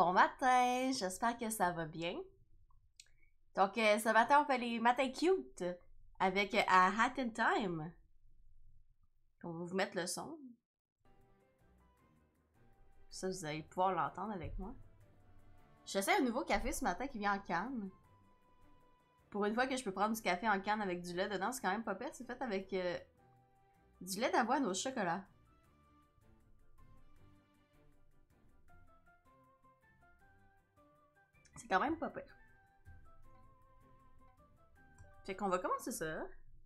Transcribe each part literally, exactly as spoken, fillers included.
Bon matin, j'espère que ça va bien. Donc, euh, ce matin, on fait les matins cute avec euh, A Hat in Time. On va vous mettre le son. Ça, vous allez pouvoir l'entendre avec moi. J'essaie un nouveau café ce matin qui vient en canne. Pour une fois que je peux prendre du café en canne avec du lait dedans, c'est quand même pas pire. C'est fait avec euh, du lait d'avoine au chocolat. C'est quand même pas pire. Fait qu'on va commencer ça.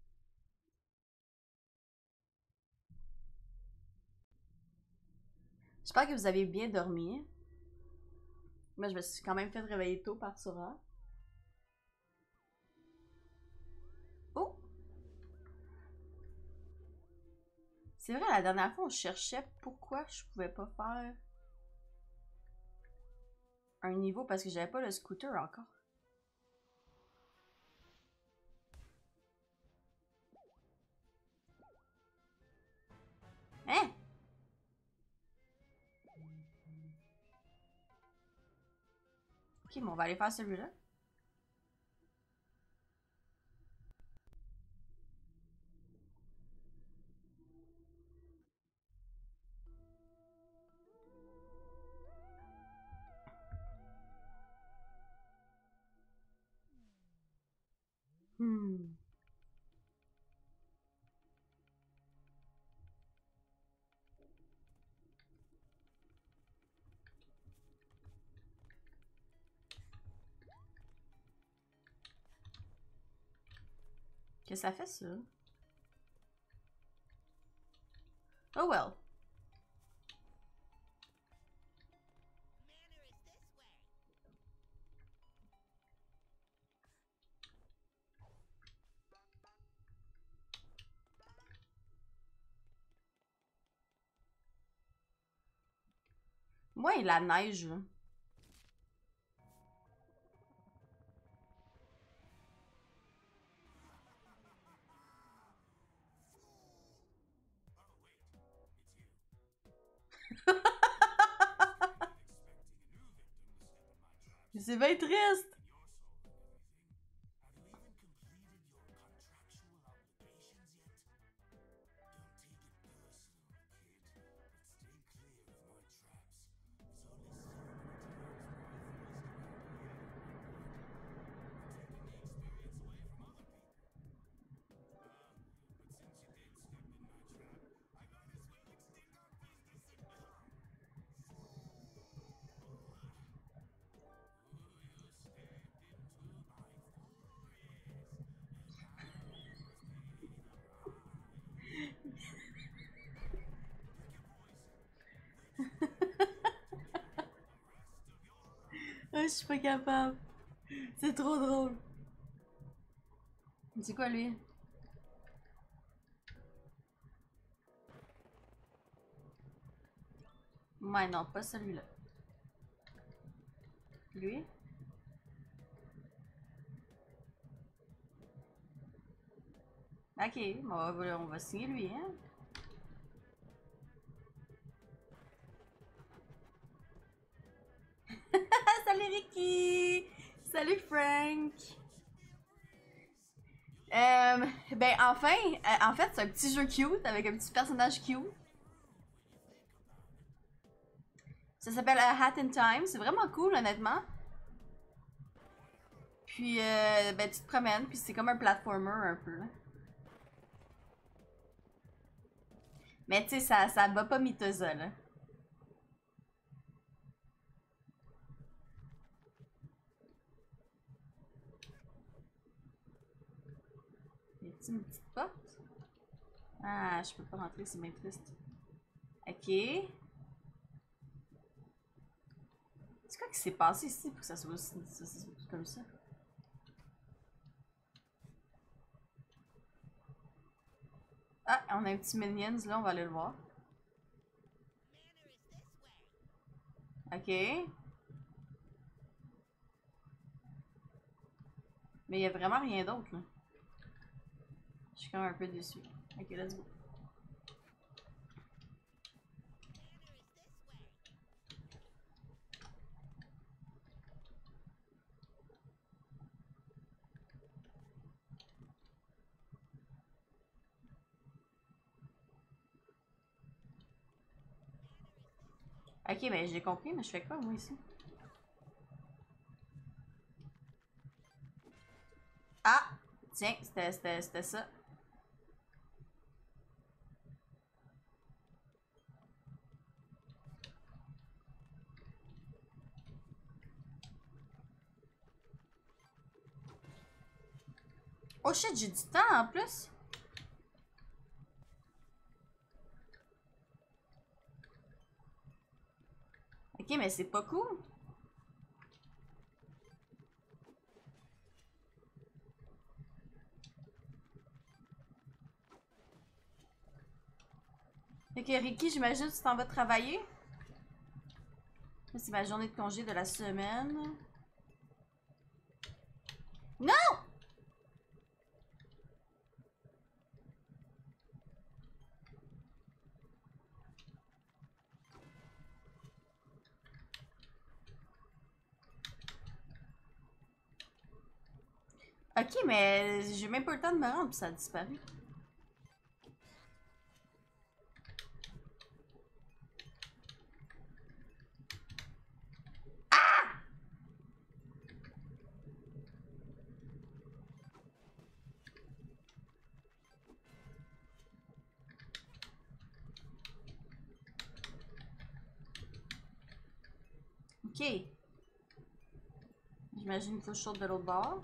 J'espère que vous avez bien dormi. Moi, je me suis quand même fait réveiller tôt par Sora. Oh! C'est vrai, la dernière fois, on cherchait pourquoi je pouvais pas faire un niveau parce que j'avais pas le scooter encore. Hein? Ok, bon, on va aller faire celui-là. Hmm. Qu'est-ce que ça fait, ça? Oh well. Moi, il la neige, là. C'est bien triste. Oh, je suis pas capable. C'est trop drôle. C'est quoi, lui? Ouais, non, pas celui-là. Lui? Ok, bon, on va, on va signer lui, hein? Salut Ricky! Salut Frank! Euh, ben enfin, euh, en fait, c'est un petit jeu cute avec un petit personnage cute. Ça s'appelle A Hat in Time. C'est vraiment cool, honnêtement. Puis, euh, ben, tu te promènes, puis c'est comme un platformer un peu. Mais tu sais, ça, ça bat pas Mitosa, là. Y a-t-il une petite porte? Ah, je peux pas rentrer, c'est bien triste. Ok. C'est quoi qui s'est passé ici pour que ça soit aussi, ça, ça, ça, comme ça? Ah, on a un petit Minions, là, on va aller le voir. Ok. Mais il y a vraiment rien d'autre, là. Je suis quand même un peu déçue. Ok, let's go. Ok, mais j'ai compris, mais je fais quoi, moi, ici? Ah! Tiens, c'était ça. Oh shit, j'ai du temps en plus! Ok, mais c'est pas cool. Ok, Ricky, j'imagine que tu t'en vas travailler? C'est ma journée de congé de la semaine. Non! Ok, mais j'ai même pas eu le temps de me rendre, puis ça a disparu. Ok. J'imagine qu'il faut que je saute de l'autre bord.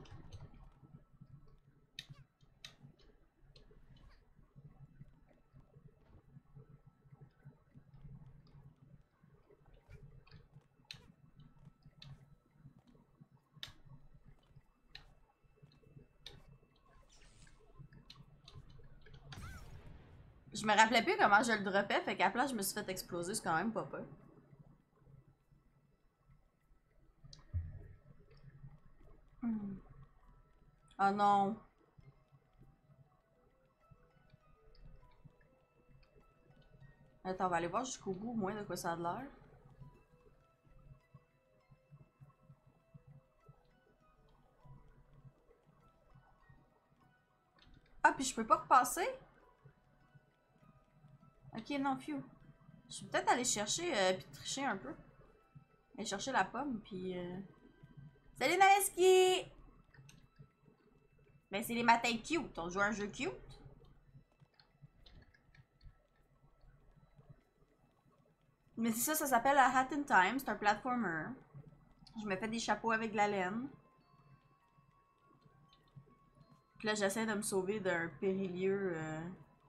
Je me rappelais plus comment je le droppais, fait qu'à la place, je me suis fait exploser, c'est quand même pas peur. Hmm. Oh non. Attends, on va aller voir jusqu'au bout, au moins, de quoi ça a l'air. Ah, puis je peux pas repasser? Ok, non, phew. Je vais peut-être aller chercher, euh, puis tricher un peu. Aller chercher la pomme, puis... Euh... Salut Naleski! Ben, c'est les matins cute. On joue à un jeu cute. Mais c'est ça, ça s'appelle A Hat in Time. C'est un platformer. Je me fais des chapeaux avec de la laine. Puis là, j'essaie de me sauver d'un périlieux... Euh...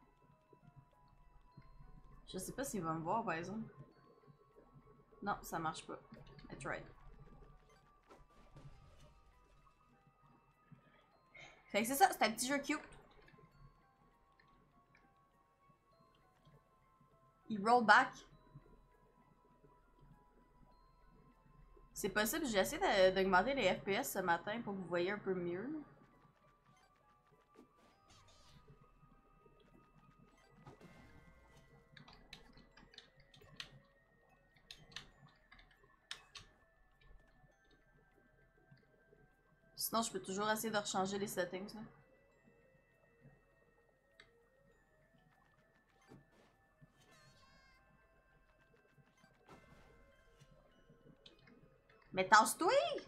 Je sais pas s'il va me voir, par exemple. Non, ça marche pas. I tried. Fait que c'est ça, c'est un petit jeu cute. Il roll back. C'est possible, j'ai essayé d'augmenter les F P S ce matin pour que vous voyez un peu mieux. Sinon, je peux toujours essayer de rechanger les settings. Là. Mais tasse-toi!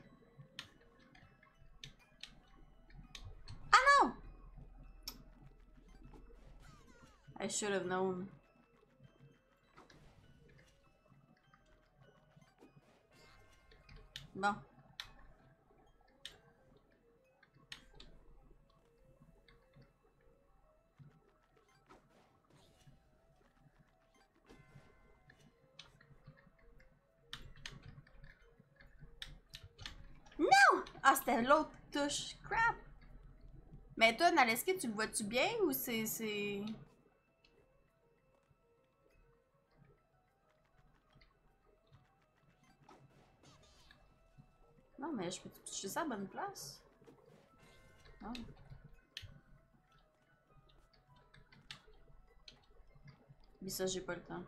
Ah non! I should have known. Bon. Non! Ah, c'était l'autre touche. Crap! Mais toi, Naleski, tu le vois-tu bien ou c'est... c'est... Non, mais je peux toucher ça à la bonne place. Ah. Mais ça, j'ai pas le temps.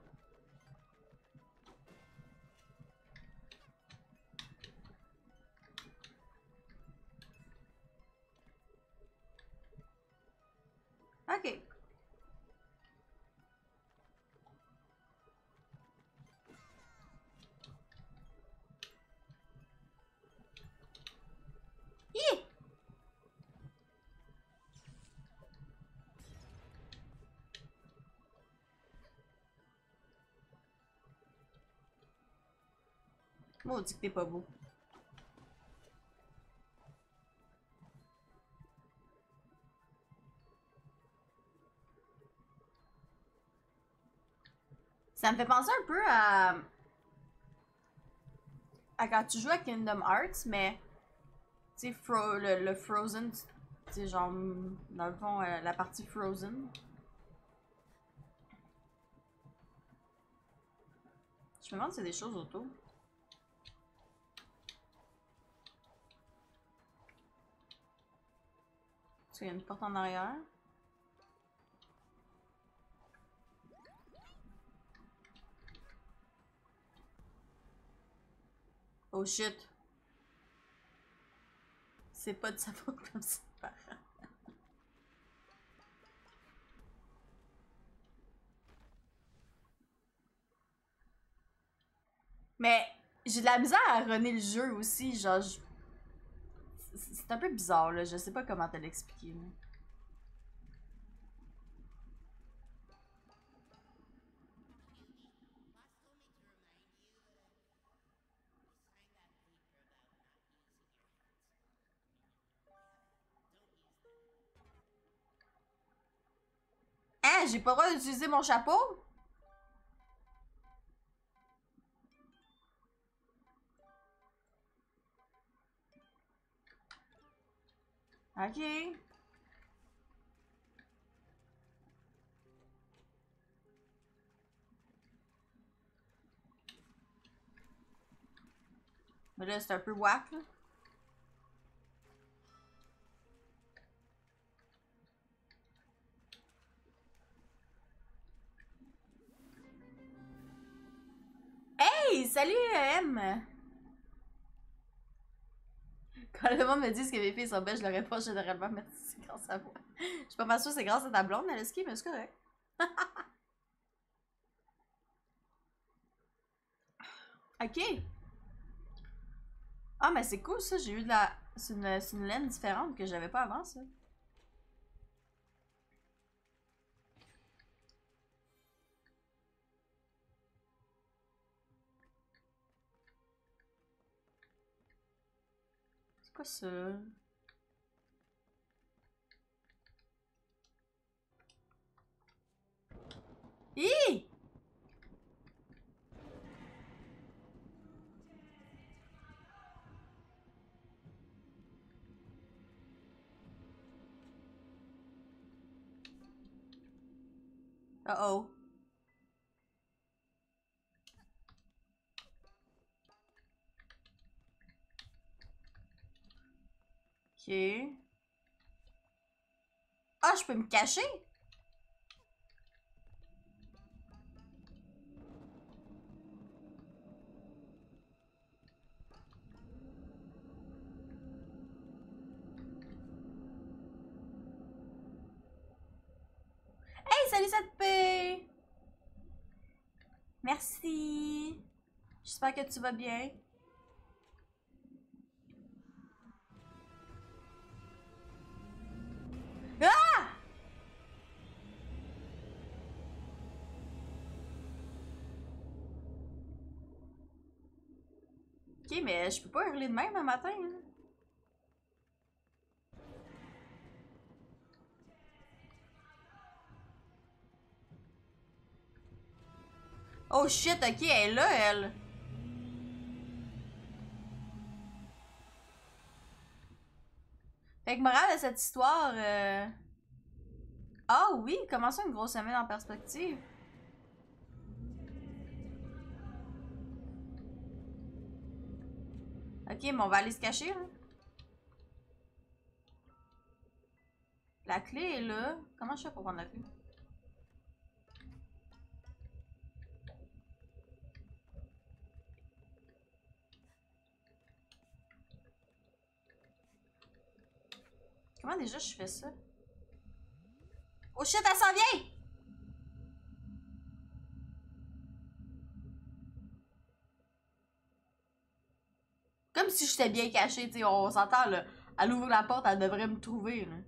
Ok. Maudit que t'es pas beau. Ça me fait penser un peu à... à quand tu joues à Kingdom Hearts, mais... Tu sais, Fro le, le Frozen... Tu sais, genre... Dans le fond, euh, la partie Frozen. Je me demande si c'est des choses autour. Parce qu'il y a une porte en arrière. Oh shit. C'est pas de sa faute comme ça. Mais j'ai de la misère à runner le jeu aussi. Genre, je... c'est un peu bizarre là. Je sais pas comment te l'expliquer. Là. Hein, j'ai pas le droit d'utiliser mon chapeau? Ok. Mais là, c'est un peu whack, là. Hey, salut M! Quand le monde me dit que mes filles sont belles, je leur réponds généralement merci, c'est grâce à moi. Je suis pas mal sûre que c'est grâce à ta blonde, Naleski, mais c'est correct. Ok. Ah, mais c'est cool ça, j'ai eu de la. C'est une, une laine différente que j'avais pas avant ça. C'est quoi ça? Hi! Uh oh. Ok. Ah, je peux me cacher? Hey, salut cette paix! Merci! J'espère que tu vas bien. Ah! Ok, mais je peux pas hurler de même un matin, hein. Oh shit, ok, elle est là, elle. Fait que morale de cette histoire. Euh... Ah oui, comment ça une grosse semaine en perspective? Ok, mais on va aller se cacher, là. La clé est là. Comment je fais pour prendre la clé? Comment déjà je fais ça? Oh shit, elle s'en vient! Comme si j'étais bien cachée, tu sais, on s'entend, là. Elle ouvre la porte, elle devrait me trouver, là.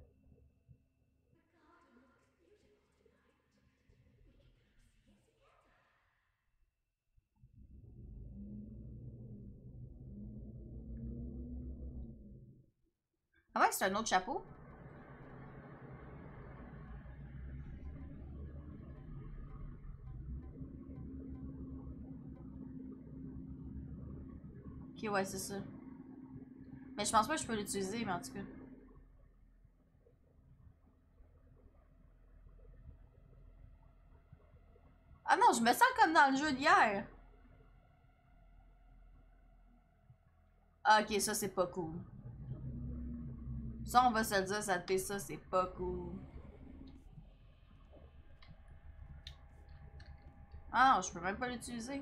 Ah ouais, c'est un autre chapeau. Ok, ouais, c'est ça. Mais je pense pas que je peux l'utiliser, mais en tout cas. Ah non, je me sens comme dans le jeu d'hier. Ah, ok, ça c'est pas cool. Ça, on va se le dire, ça te fait ça, c'est pas cool. Ah non, je peux même pas l'utiliser.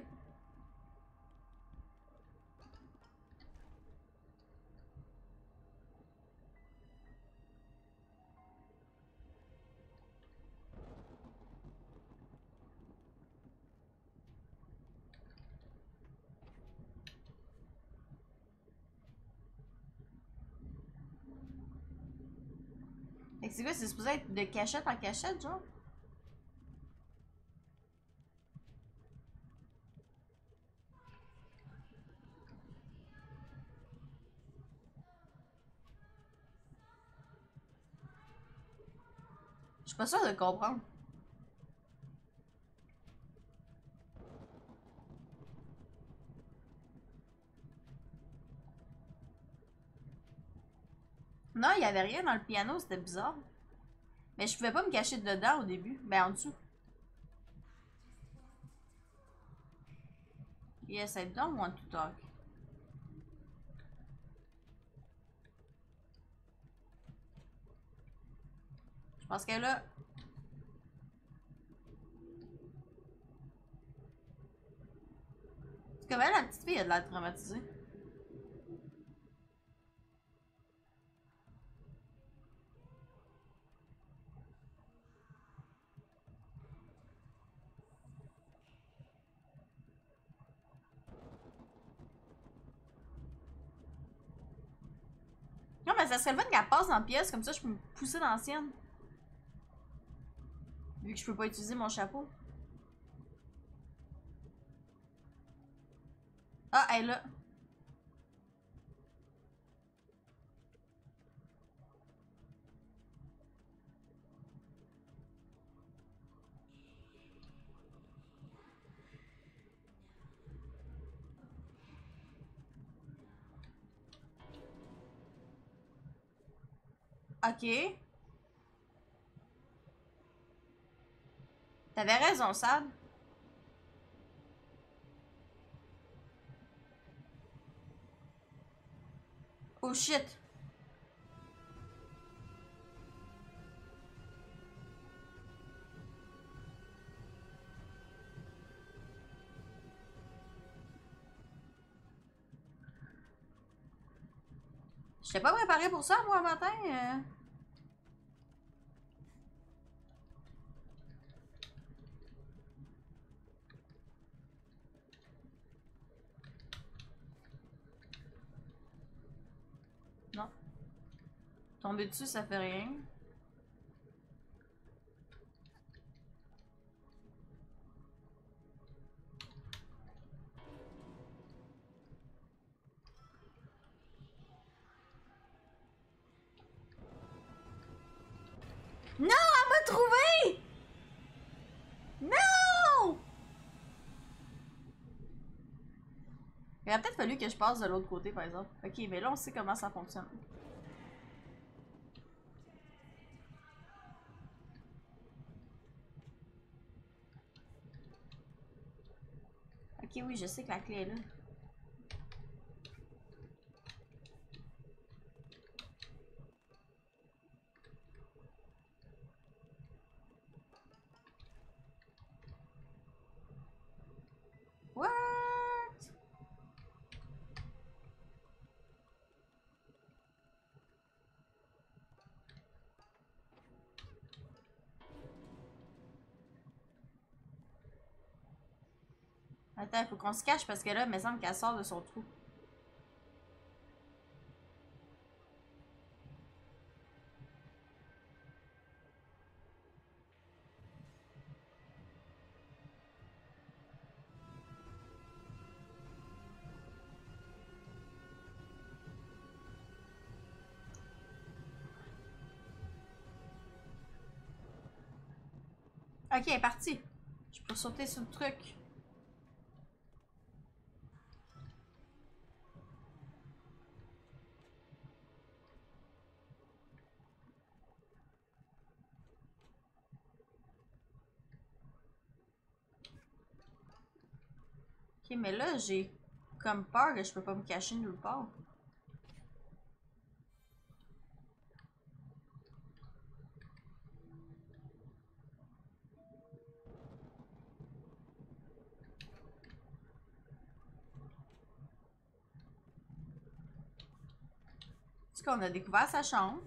Fait que c'est quoi, c'est supposé être de cachette en cachette, genre? Je suis pas sûre de comprendre. Non, il y avait rien dans le piano, c'était bizarre. Mais je pouvais pas me cacher dedans au début. Ben en dessous. Yes, I don't want to talk. Je pense qu'elle a... C'est comme elle, la petite fille, elle a de l'air traumatisée. Non, mais ça serait le fun qu'elle passe dans la pièce, comme ça je peux me pousser dans la sienne. Vu que je peux pas utiliser mon chapeau. Ah, elle est là. Ok. T'avais raison, Sad. Oh shit. J'étais pas préparée pour ça, moi, matin. euh. Non. Tomber dessus, ça fait rien. Non, elle m'a trouvé! Non! Il aurait peut-être fallu que je passe de l'autre côté, par exemple. Ok, mais là, on sait comment ça fonctionne. Ok, oui, je sais que la clé est là. What? Attends, il faut qu'on se cache parce que là, il me semble qu'elle sort de son trou. Ok, elle est partie. Je peux sauter sur le truc. Ok, mais là, j'ai comme peur que je peux pas me cacher nulle part. Est-ce qu'on a découvert sa chambre?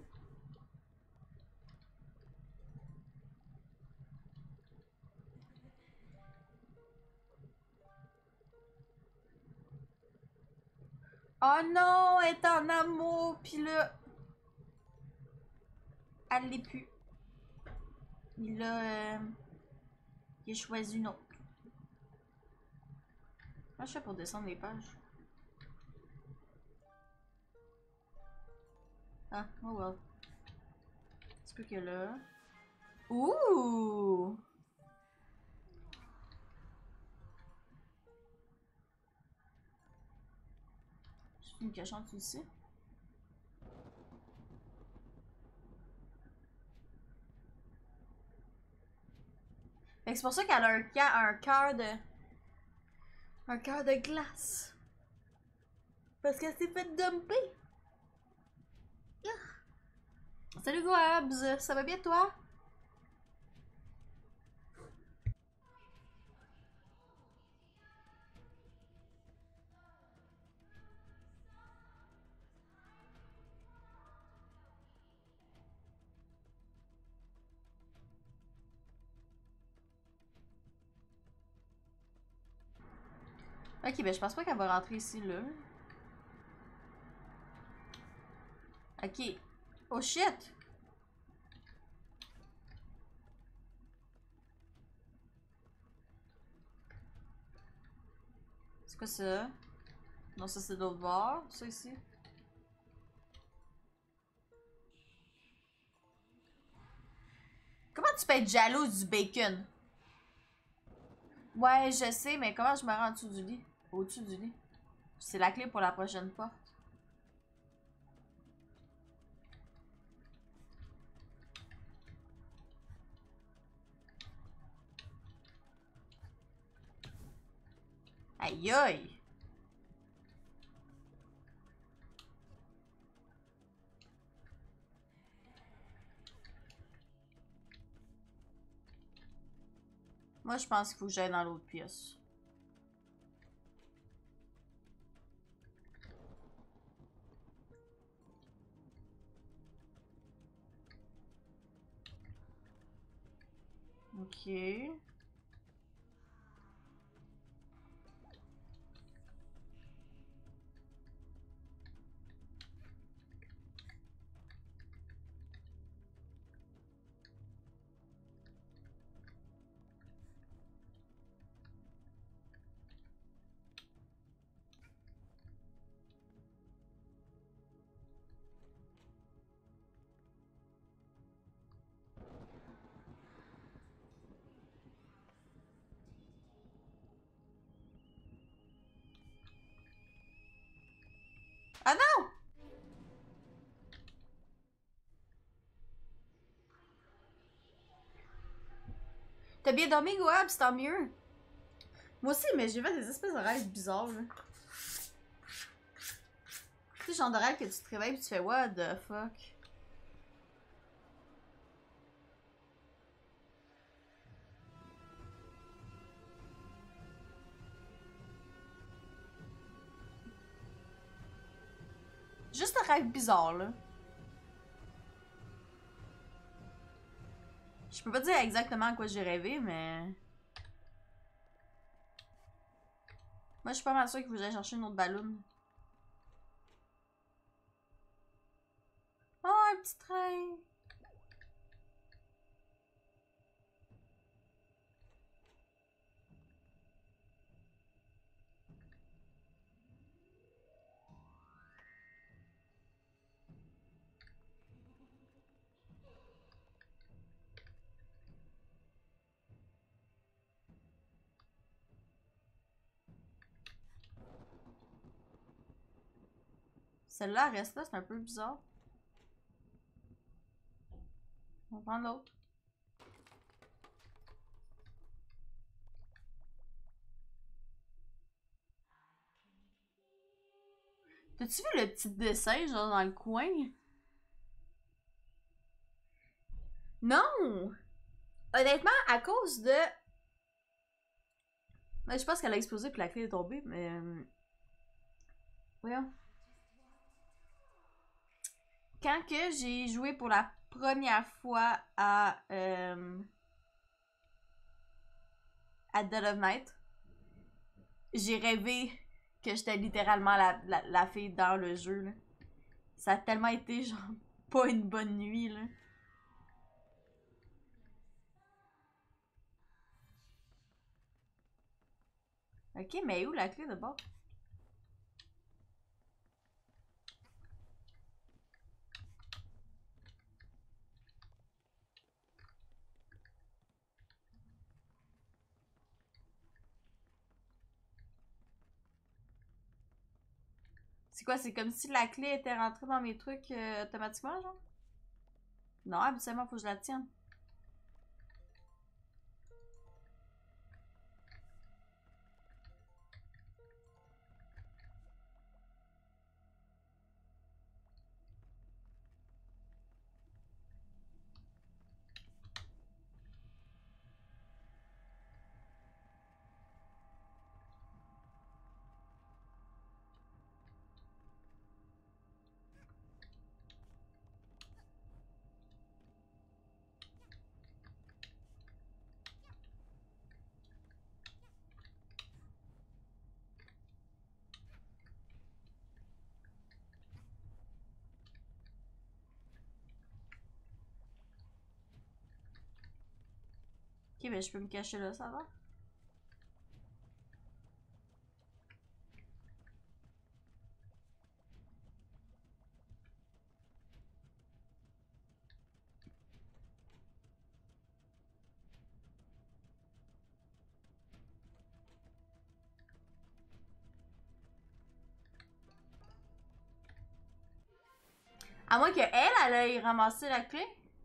Oh non, elle est en amour, pis là... Elle l'est plus. Il a... Euh... Il a choisi une autre. Comment je fais pour descendre les pages? Ah, oh well. C'est plus que là... Ouh! Je une cachante ici. Fait que c'est pour ça qu'elle a un, ca un cœur de... Un cœur de glace. Parce qu'elle s'est fait dumper. Ah. Salut Goabs, ça va bien toi? Ok, ben je pense pas qu'elle va rentrer ici, là. Ok. Oh shit! C'est quoi ça? Non, ça c'est l'autre bord. Ça ici. Comment tu peux être jalouse du bacon? Ouais, je sais, mais comment je me rends en dessous du lit? Au-dessus du lit. C'est la clé pour la prochaine porte. Aïe aïe! Moi, je pense qu'il faut que j'aille dans l'autre pièce. Ok. Ah non! T'as bien dormi, Goab, c'est tant mieux. Moi aussi, mais j'ai fait des espèces de rêves bizarres, là. Tu sais, genre de rêve que tu te réveilles et tu fais what the fuck? Juste un rêve bizarre, là. Je peux pas dire exactement à quoi j'ai rêvé, mais... Moi, je suis pas mal sûre qu'il faut que j'aille chercher une autre ballon. Oh, un petit train! Celle-là reste là, c'est un peu bizarre. On va prendre l'autre. T'as-tu vu le petit dessin, genre dans le coin? Non! Honnêtement, à cause de. Mais je pense qu'elle a explosé puis la clé est tombée, mais. euh, Voyons. Quand que j'ai joué pour la première fois à. euh, à Dead of Night, j'ai rêvé que j'étais littéralement la, la, la fille dans le jeu, là. Ça a tellement été, genre, pas une bonne nuit, là. Ok, mais où la clé de bord? C'est quoi? C'est comme si la clé était rentrée dans mes trucs euh, automatiquement, genre? Non, habituellement, faut que je la tienne. Ok, ben je peux me cacher là, ça va? À moins qu'elle, elle aille ramasser la clé.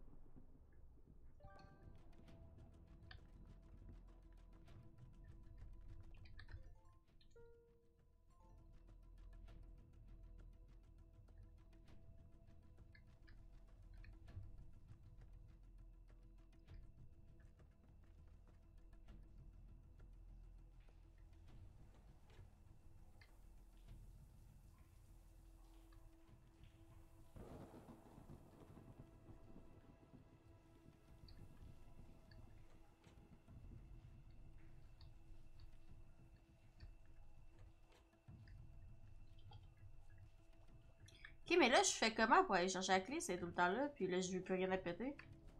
Ok, mais là, je fais comment pour aller chercher la clé? C'est tout le temps là, puis là, je veux plus rien à péter.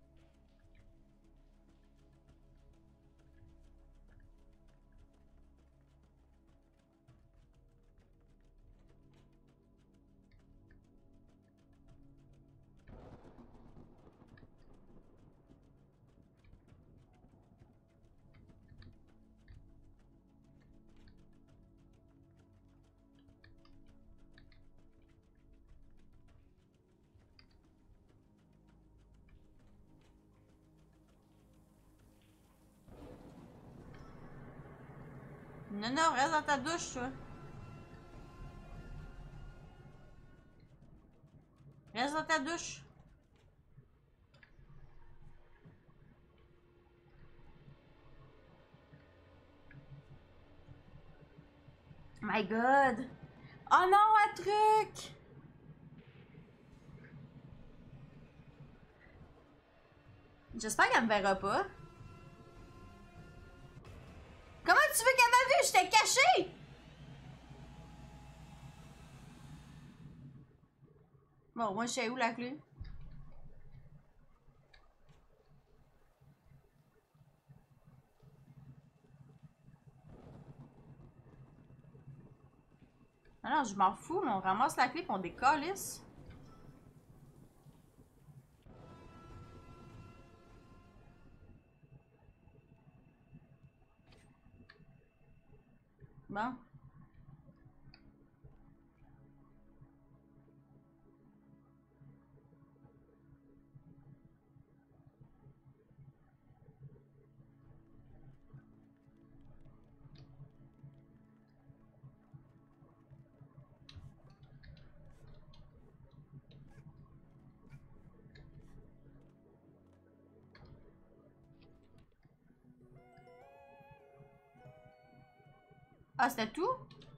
Non, non, reste dans ta douche, toi. Reste dans ta douche. My God. Oh non, un truc! J'espère qu'elle me verra pas. Comment tu veux qu'elle m'a vu? J'étais cachée! Bon, moi, je sais où la clé. Non, non, je m'en fous, là, on ramasse la clé pis on décalisse. Bon. Ah, c'était tout?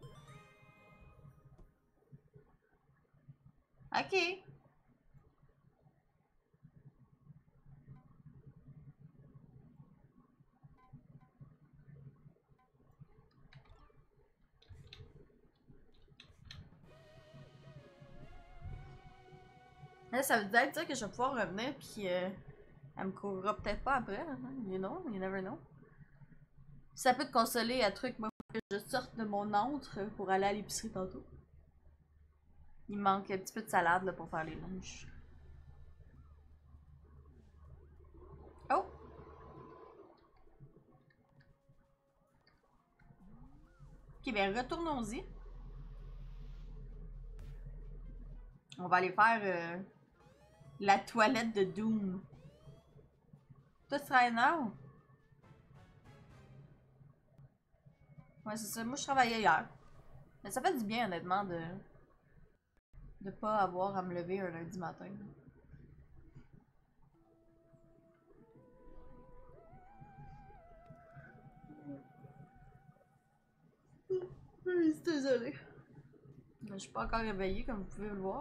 Ok. Là, ça veut peut-être dire que je vais pouvoir revenir, puis euh, elle me courra peut-être pas après. Hein? You know, you never know. Ça peut te consoler à truc, moi, que je sorte de mon antre pour aller à l'épicerie tantôt. Il me manque un petit peu de salade là, pour faire les lunchs. Oh! Ok, ben retournons-y. On va aller faire euh, la toilette de Doom. Toi, tu travailles now? Ouais, c'est ça. Moi, je travaillais hier. Mais ça fait du bien, honnêtement, de de pas avoir à me lever un lundi matin. Oui, désolée. Je suis pas encore réveillée, comme vous pouvez le voir.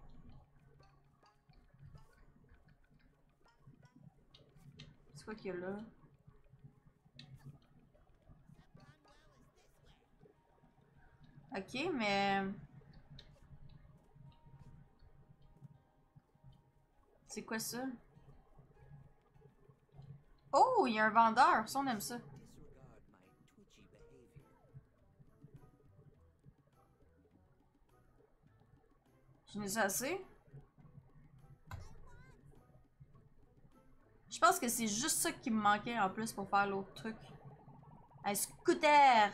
C'est quoi qu'il y a là? Ok, mais... C'est quoi ça? Oh, il y a un vendeur. Ça, on aime ça. J'en ai assez. Je pense que c'est juste ça qui me manquait en plus pour faire l'autre truc. Un scooter!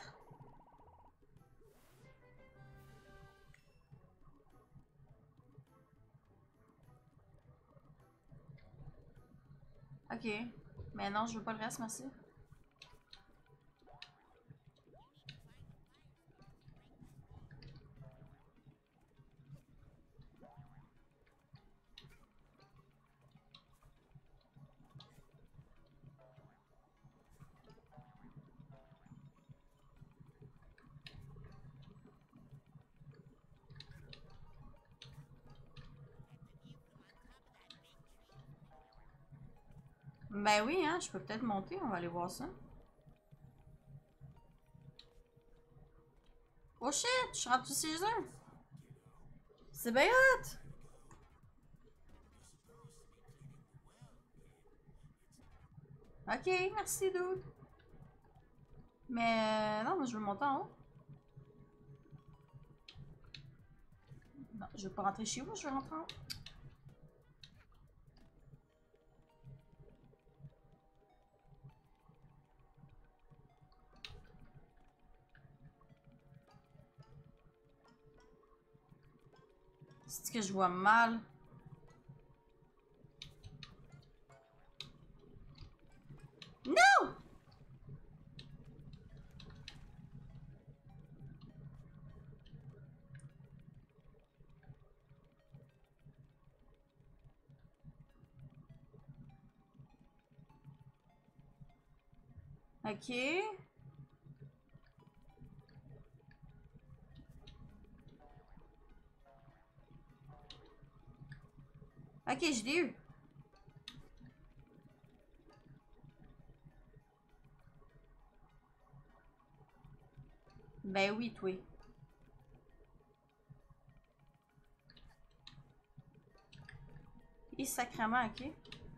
Ok. Mais non, je veux pas le reste, merci. Ben oui, hein, je peux peut-être monter, on va aller voir ça. Oh shit, je suis rentrée chez eux! C'est bien hot! Ok, merci, dude. Mais non, moi je veux monter en haut. Non, je veux pas rentrer chez vous, je veux rentrer en haut. C'est que je vois mal. Non! Ok. Ok, je l'ai eu. Ben oui, toi. Et sacrément, ok.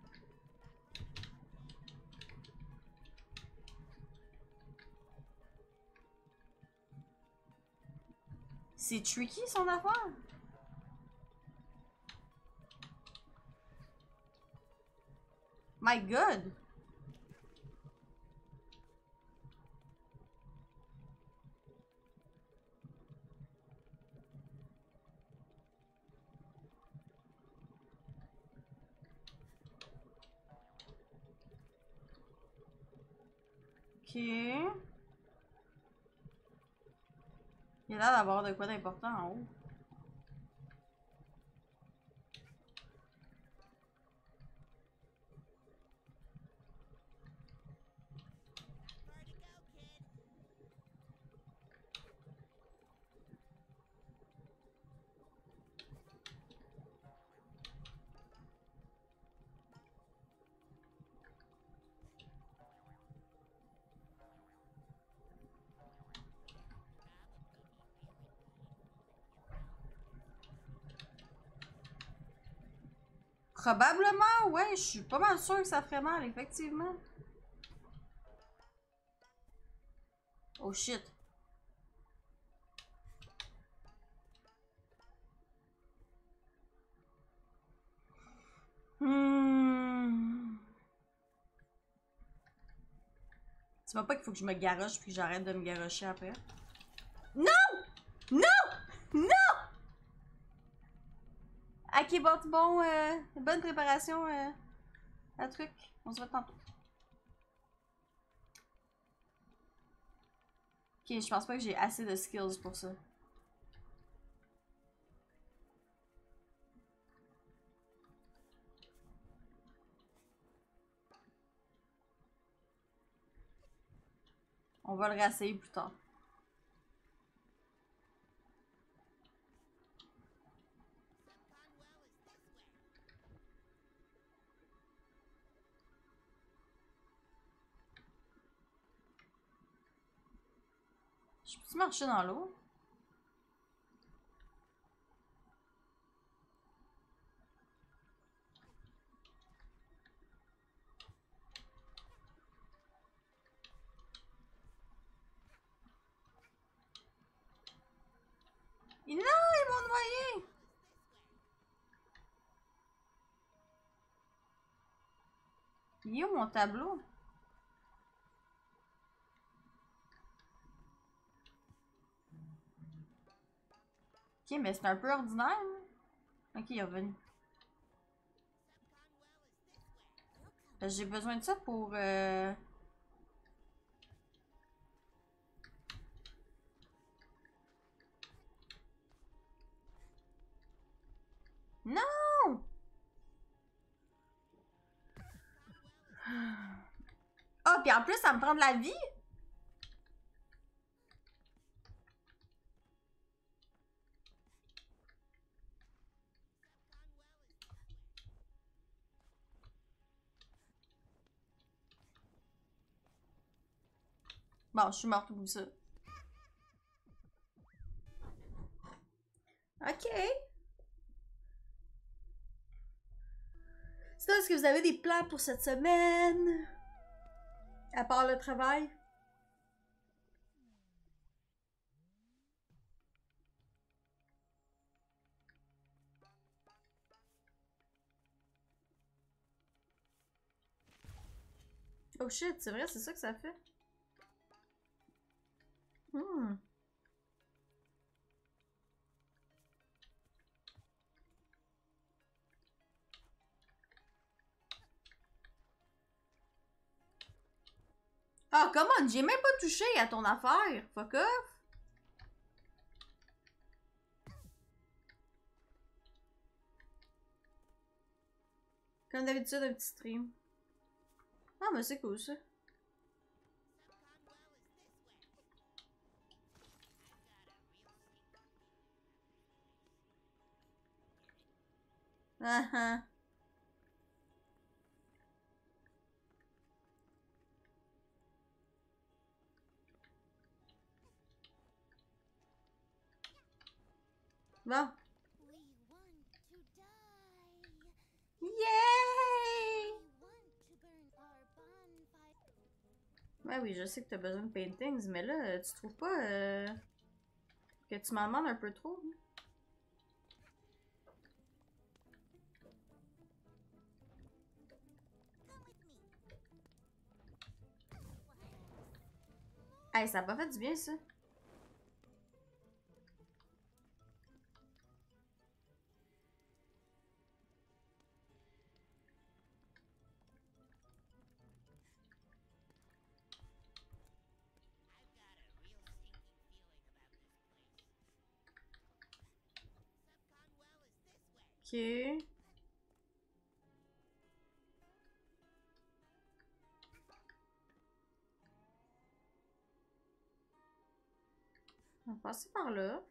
C'est tricky son affaire. My god. Ok. Il y a l'air d'avoir de quoi d'important en haut. Probablement, ouais, je suis pas mal sûre que ça ferait mal, effectivement. Oh shit. Hmm. Tu vois pas qu'il faut que je me garoche puis que j'arrête de me garocher après? Non! Non! Non! Ok, bon, bon, euh, bonne préparation euh, à truc. On se voit tantôt. Ok, je pense pas que j'ai assez de skills pour ça. On va le réessayer plus tard. Je peux-tu marcher dans l'eau? Non, ils m'ont noyé! Il est où mon tableau? Ok, mais c'est un peu ordinaire. Là. Ok, il est revenu. J'ai besoin de ça pour... Euh... Non! Ah, oh, puis en plus, ça me prend de la vie? Bon, je suis morte pour ça. Ok. Sinon, est-ce que vous avez des plans pour cette semaine? À part le travail? Oh shit, c'est vrai, c'est ça que ça fait? Hmm. Ah, come on, j'ai même pas touché à ton affaire. Fuck off. Comme d'habitude, un petit stream. Ah, mais c'est cool ça. Ah ah. Bon. Yay! Ouais, oui, je sais que t'as besoin de paintings, mais là, tu trouves pas euh, que tu m'en demandes un peu trop? Hein? Hey, ça a pas fait du bien, ça. Ok. On va passer par là.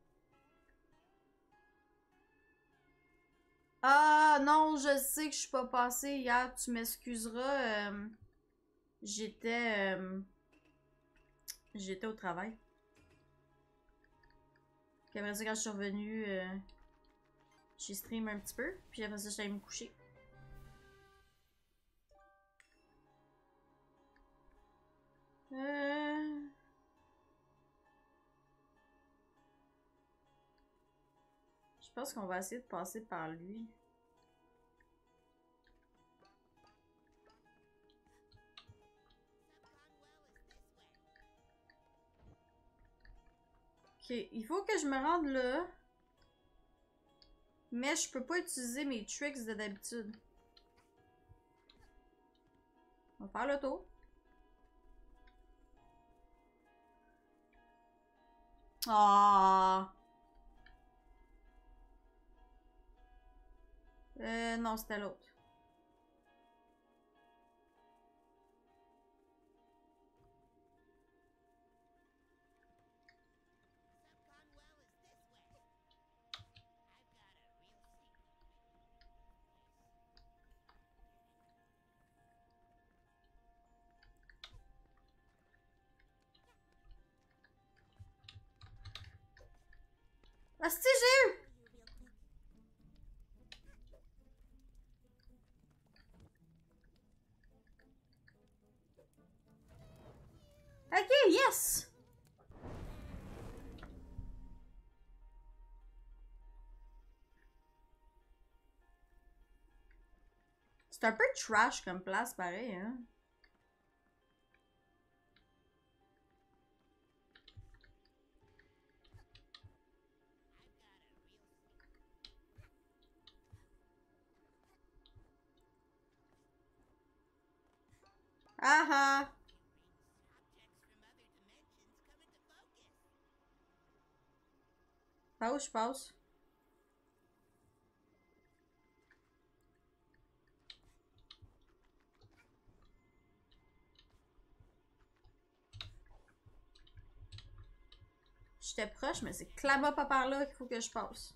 Ah non, je sais que je suis pas passée hier. Tu m'excuseras. Euh, J'étais... Euh, J'étais au travail. Puis après ça, quand je suis revenue, euh, J'ai stream un petit peu, puis après ça, j'allais me coucher. Euh... Je pense qu'on va essayer de passer par lui. Ok, il faut que je me rende là. Mais je peux pas utiliser mes tricks de d'habitude. On va faire le tour. Ah. Euh, non, c'était l'autre. Ah, si, j'ai eu! Ok, yes! C'est un peu trash comme place, pareil, hein? Ah ah! Par où je passe? J'étais proche, mais c'est clairement pas par là qu'il faut que je passe.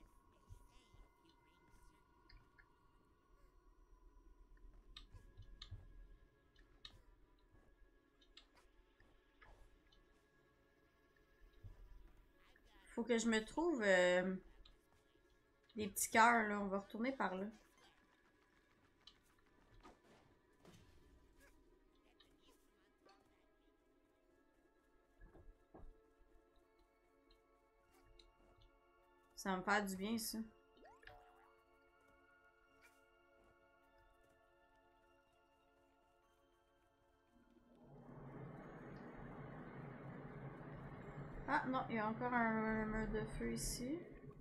Faut que je me trouve euh, des petits cœurs, là. On va retourner par là. Ça va me faire du bien, ça. Ah non, il y a encore un mur de feu ici.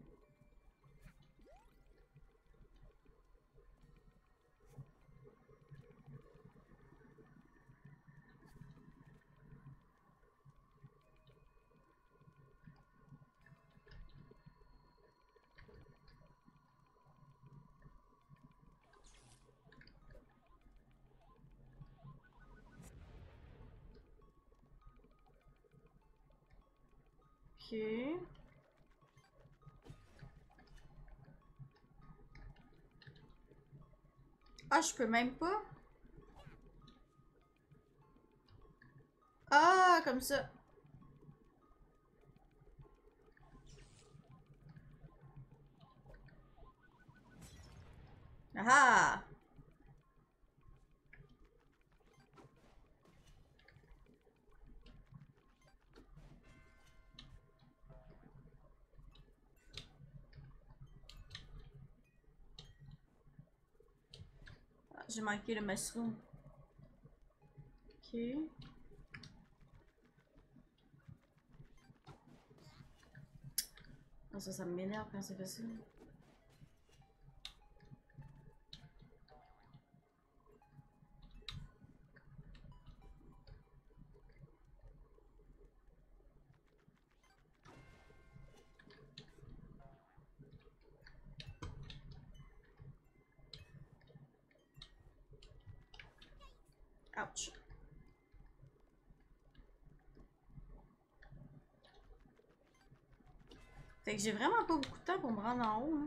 Ok. Ah, je peux même pas? Ah, comme ça. Ah! Ah, j'ai manqué le mushroom. Ok. Ah, ça, ça m'énerve quand c'est facile. Ouch. Fait que j'ai vraiment pas beaucoup de temps pour me rendre en haut, hein.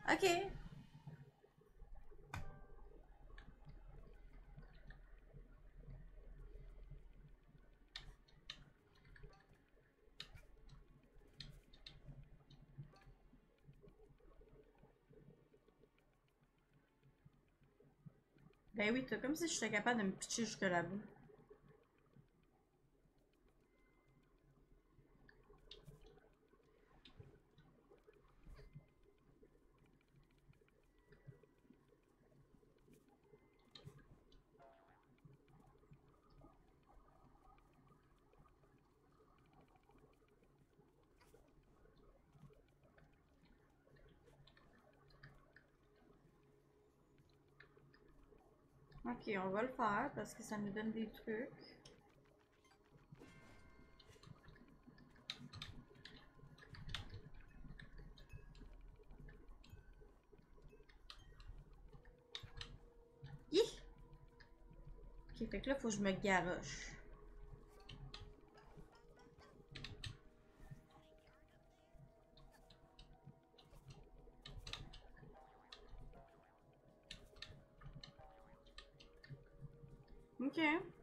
Ok. Ben oui, t'as comme si j'étais capable de me pitcher jusque là-bas. Ok, on va le faire parce que ça nous donne des trucs. Hi! Ok, fait que là, faut que je me garoche. Ok.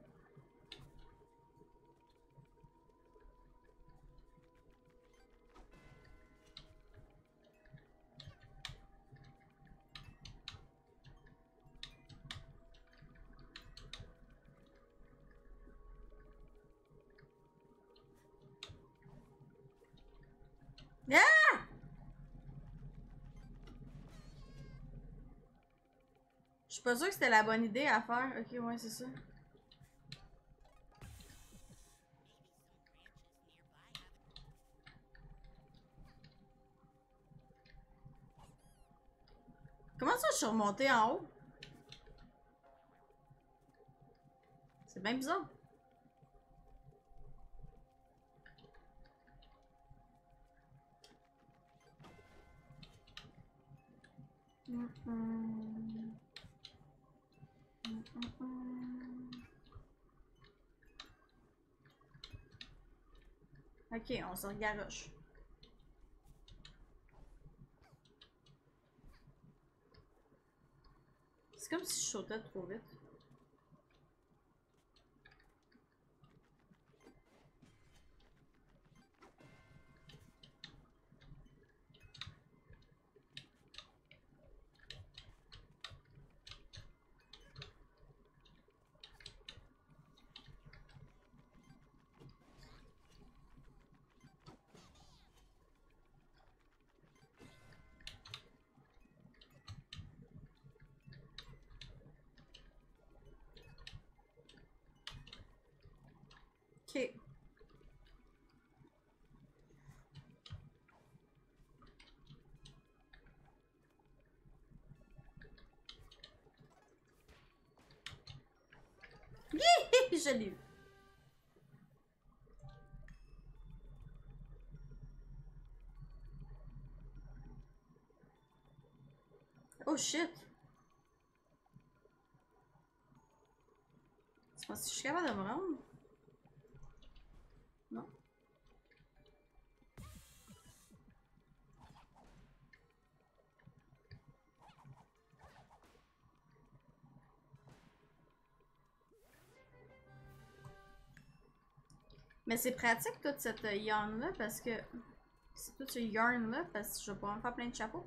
Ah! Je suis pas sûre que c'était la bonne idée à faire. Ok, ouais, c'est ça. Comment ça, je suis remontée en haut? C'est bien bizarre. Mm -mm. Mm -mm. Ok, on se regaroche. C'est comme si je sautais trop vite. Ok. Je l'ai eu. Oh shit. C'est pas si je suis capable de me rendre. Non. Mais c'est pratique toute cette yarn là parce que. C'est tout ce yarn là parce que je vais pouvoir me faire plein de chapeaux.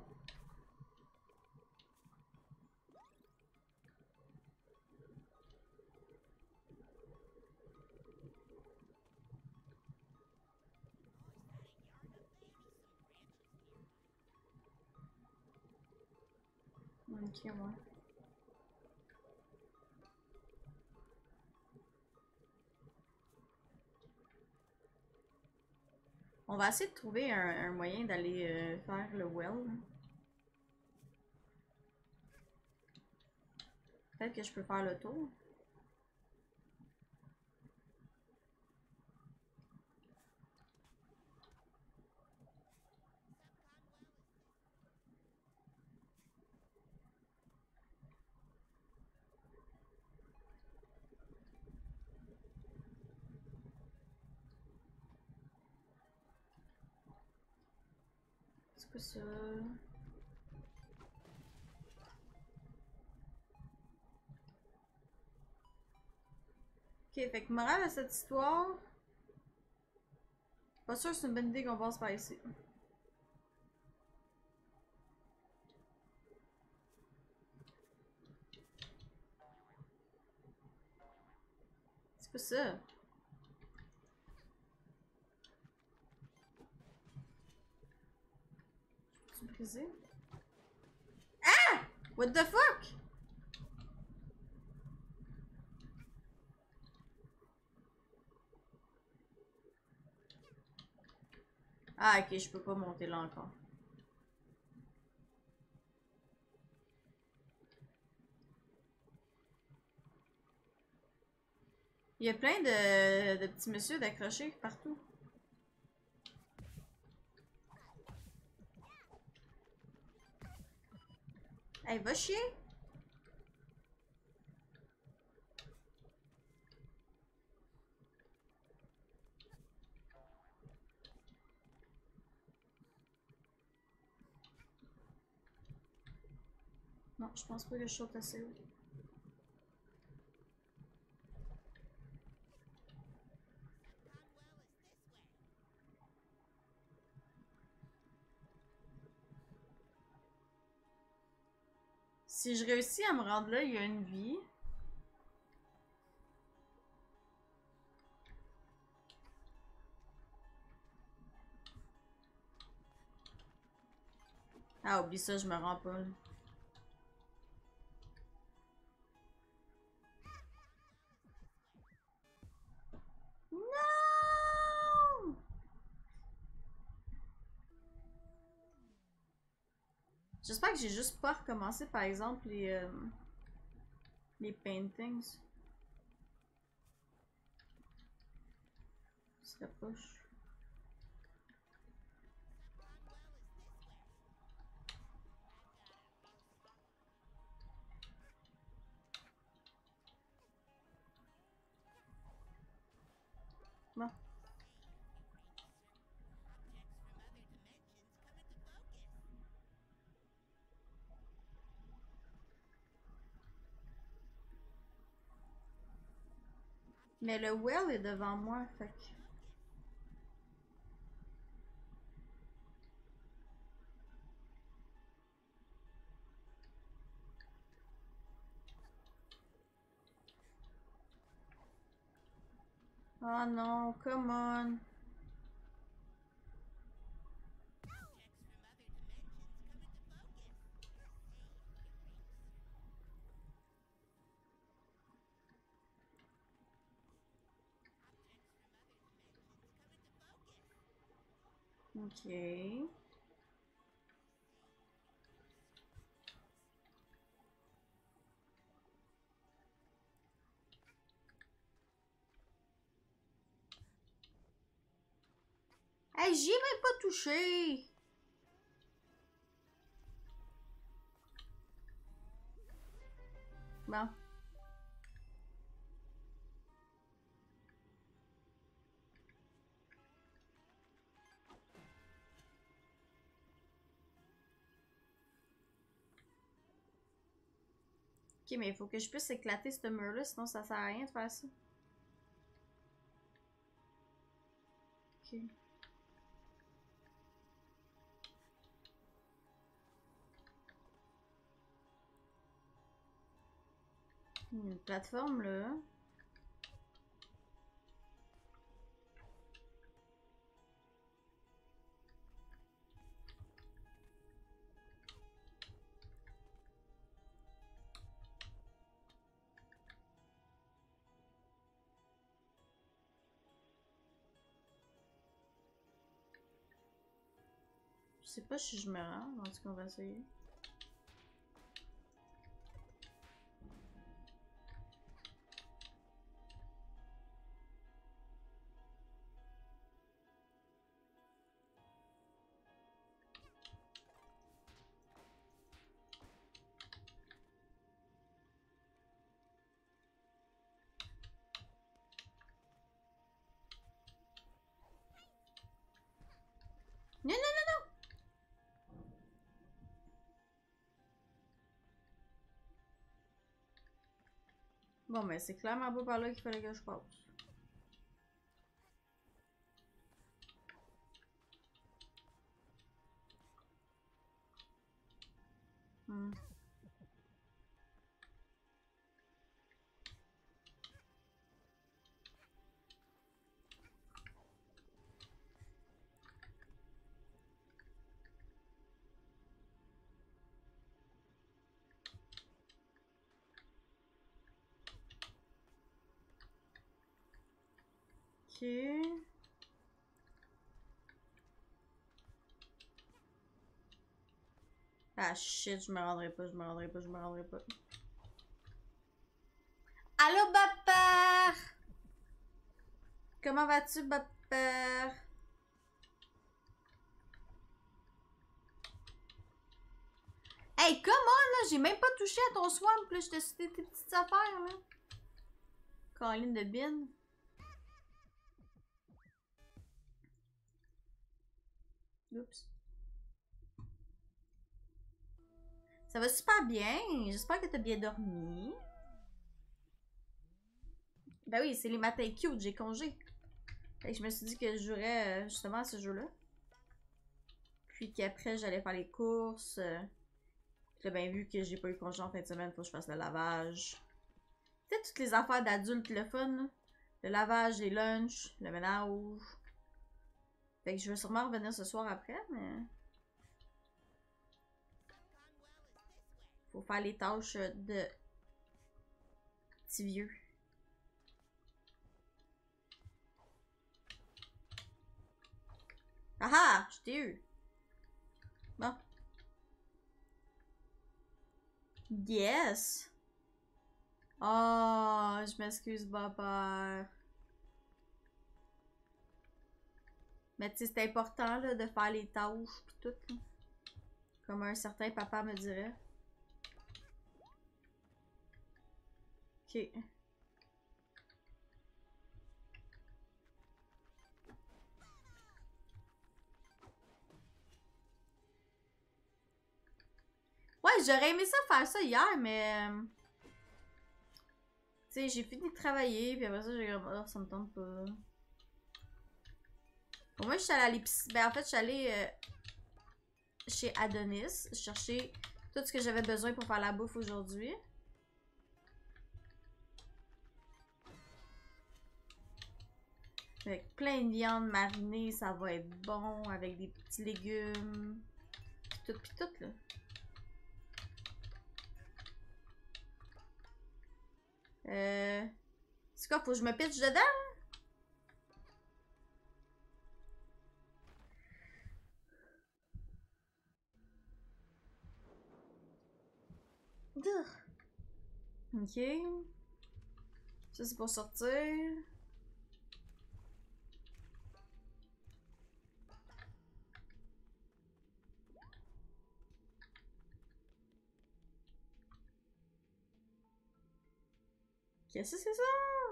Ok, ouais. On va essayer de trouver un, un moyen d'aller euh, faire le well. Peut-être que je peux faire le tour. C'est quoi ça? Ok, fait que morale à cette histoire. Pas sûr que c'est une bonne idée qu'on passe par ici. C'est pas ça. Tu me briser? Ah! What the fuck? Ah, ok, je peux pas monter là encore. Il y a plein de, de petits messieurs d'accrochés partout. Hey, va chier! Non, je pense pas que je saute assez haut. Si je réussis à me rendre là, il y a une vie. Ah, oublie ça, je me rends pas. Là. Non! J'espère que j'ai juste pas recommencé, par exemple, les, euh, les paintings. C'est la poche. Bon. Mais le well est devant moi, fait que... Oh non, come on. Ok. Hey, j'y ai même pas touché! Bon. Ok, mais il faut que je puisse éclater ce mur-là, sinon ça sert à rien de faire ça. Ok. Il y a une plateforme là. Je sais pas si je me rends, en tout cas on va essayer. Non, non, non, non! Bon, mais c'est clairement pas par là qu'il fallait que je passe. Hmm. Ok. Ah shit, je me rendrai pas, je me rendrai pas, je me rendrai pas. Allô, Bapper! Comment vas-tu, Bapper? Hey, comment là? J'ai même pas touché à ton swamp, là. Je t'ai cité tes petites affaires, là. Colline de bin. Oups. Ça va super bien. J'espère que t'as bien dormi. Ben oui, c'est les matins cute, j'ai congé. Fait que je me suis dit que je jouerais euh, justement à ce jeu-là. Puis qu'après, j'allais faire les courses. Euh, J'ai bien vu que j'ai pas eu congé en fin de semaine, faut que je fasse le lavage. Tu sais, toutes les affaires d'adultes, le fun. Là. Le lavage, les lunchs, le ménage. Fait que je vais sûrement revenir ce soir après, mais... Faut faire les tâches de petit vieux. Ah ah! Je t'ai eu! Bon. Yes! Oh, je m'excuse, papa. Mais tu sais, c'est important là, de faire les tâches pis tout. Là. Comme un certain papa me dirait. Ok. Ouais, j'aurais aimé ça faire ça hier, mais... euh, Tu sais, j'ai fini de travailler, puis après ça, j'ai comme... Oh, ça me tente pas. Au moins, je suis allée à l'épicerie. Ben, en fait, je suis allée euh, chez Adonis, chercher tout ce que j'avais besoin pour faire la bouffe aujourd'hui. Avec plein de viande marinée, ça va être bon, avec des petits légumes. Pis tout, pis tout, là. Euh... C'est quoi, faut que je me pitche dedans? Ok. Ça, c'est pour sortir. Qu'est-ce que c'est ça?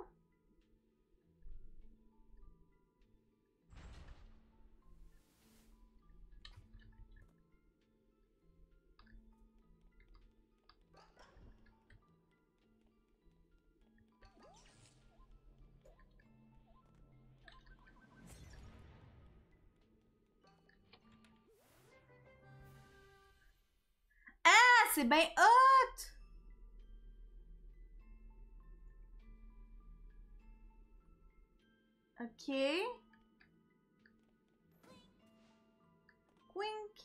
Ah, c'est bien hot! Ok. Wink.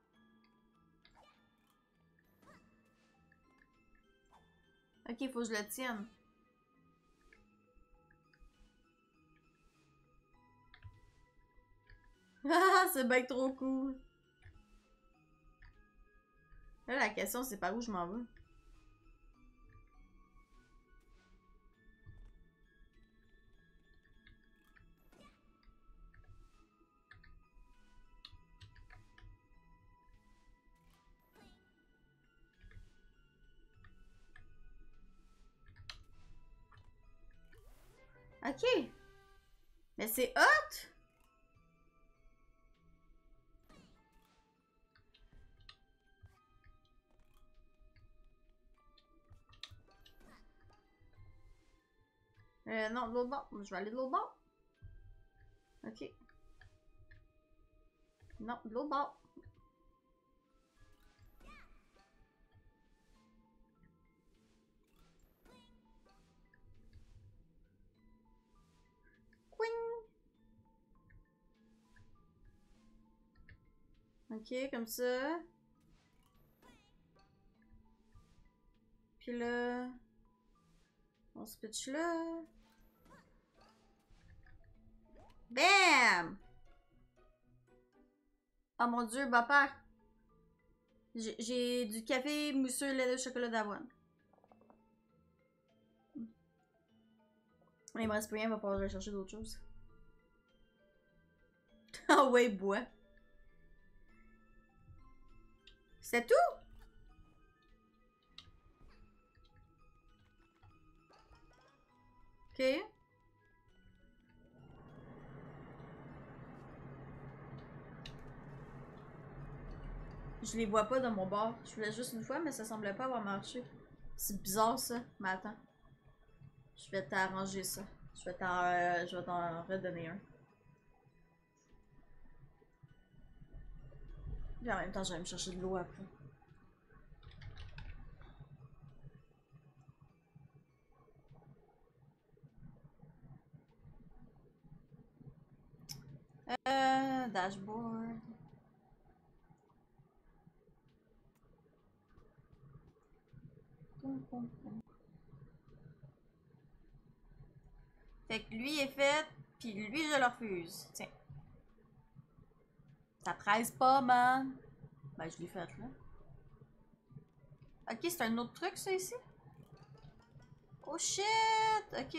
Ok, faut que je le tienne. Ah, c'est bien trop cool. Là, la question, c'est par où je m'en vais. Ok. Mais c'est hot! Euh, non, de l'autre bord. Je vais aller de l'autre bord. Ok. Non, de l'autre bord. Ok, comme ça. Puis là... On se pitch là. Bam! Oh mon dieu, papa! J'ai du café mousseux lait de chocolat d'avoine. Il me reste plus rien, il va falloir chercher d'autres choses. Ah ouais, bois. C'est tout? Ok. Je les vois pas dans mon bar. Je voulais juste une fois, mais ça semblait pas avoir marché. C'est bizarre ça. Mais attends. Je vais t'arranger ça. Je vais t'en euh, je vais t'en redonner un. Puis en même temps, je vais me chercher de l'eau après. Euh, dashboard. Poum, poum, poum. Fait que lui est fait, puis lui je le refuse. Tiens. Ça presse pas, man. Ben, je l'ai fait là. Ok, c'est un autre truc ça ici? Oh shit! Ok.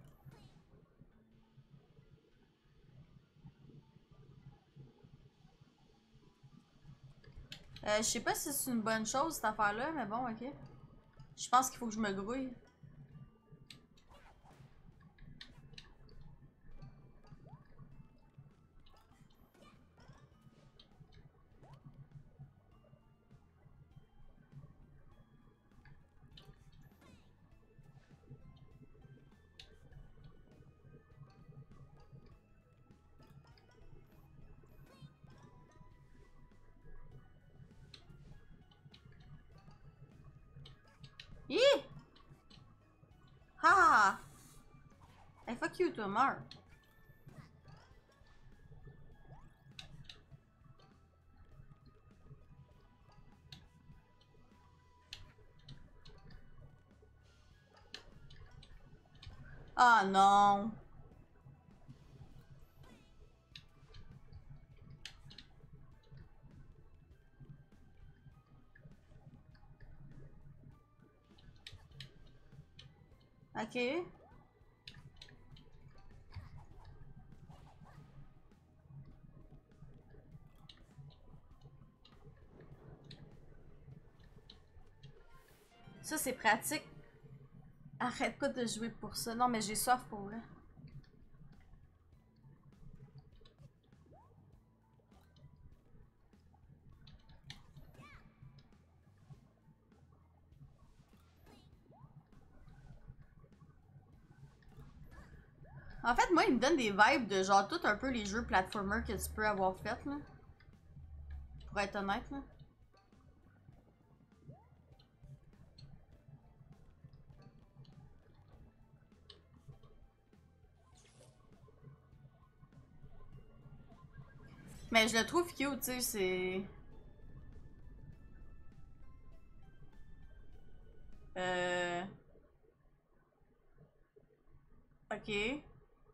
Euh, je sais pas si c'est une bonne chose cette affaire-là, mais bon, ok. Je pense qu'il faut que je me grouille. Hi! Ha! Hey, fuck you, toi, meurs. Ah non! Ok. Ça, c'est pratique. Arrête pas de jouer pour ça. Non, mais j'ai soif pour vrai. En fait, moi, il me donne des vibes de genre tout un peu les jeux platformer que tu peux avoir fait, là. Pour être honnête, là. Mais je le trouve cute, tu sais, c'est... Euh... Ok.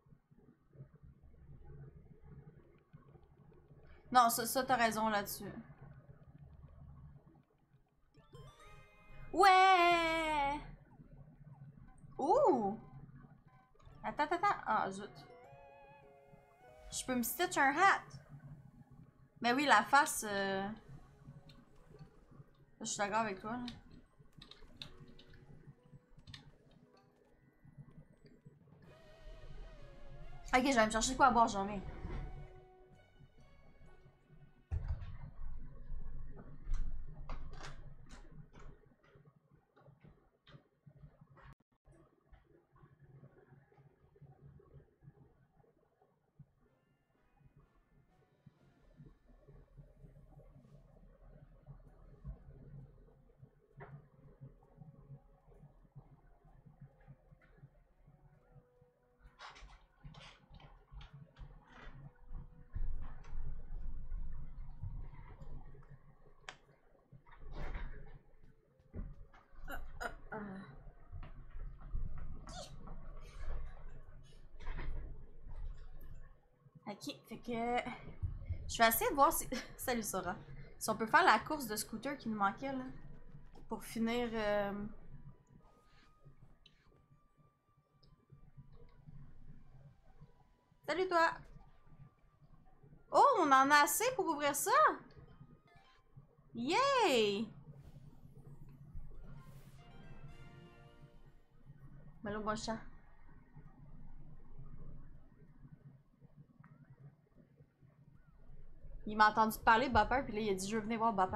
Non, ça, ça t'as raison là-dessus. Ouais! Ouh! Attends, attends, attends. Ah, zut. Je peux me stitch un hat. Mais oui, la face... Euh... Je suis d'accord avec toi, là. Ok, je vais me chercher quoi à boire, j'en ai. Ok, fait que... Je vais essayer de voir si... Salut Sora. Si on peut faire la course de scooter qui nous manquait, là. Pour finir... Euh... Salut toi! Oh, on en a assez pour ouvrir ça? Yay! Malo bon chat. Il m'a entendu te parler, Bopper, puis là, il a dit « Je veux venir voir Bopper. »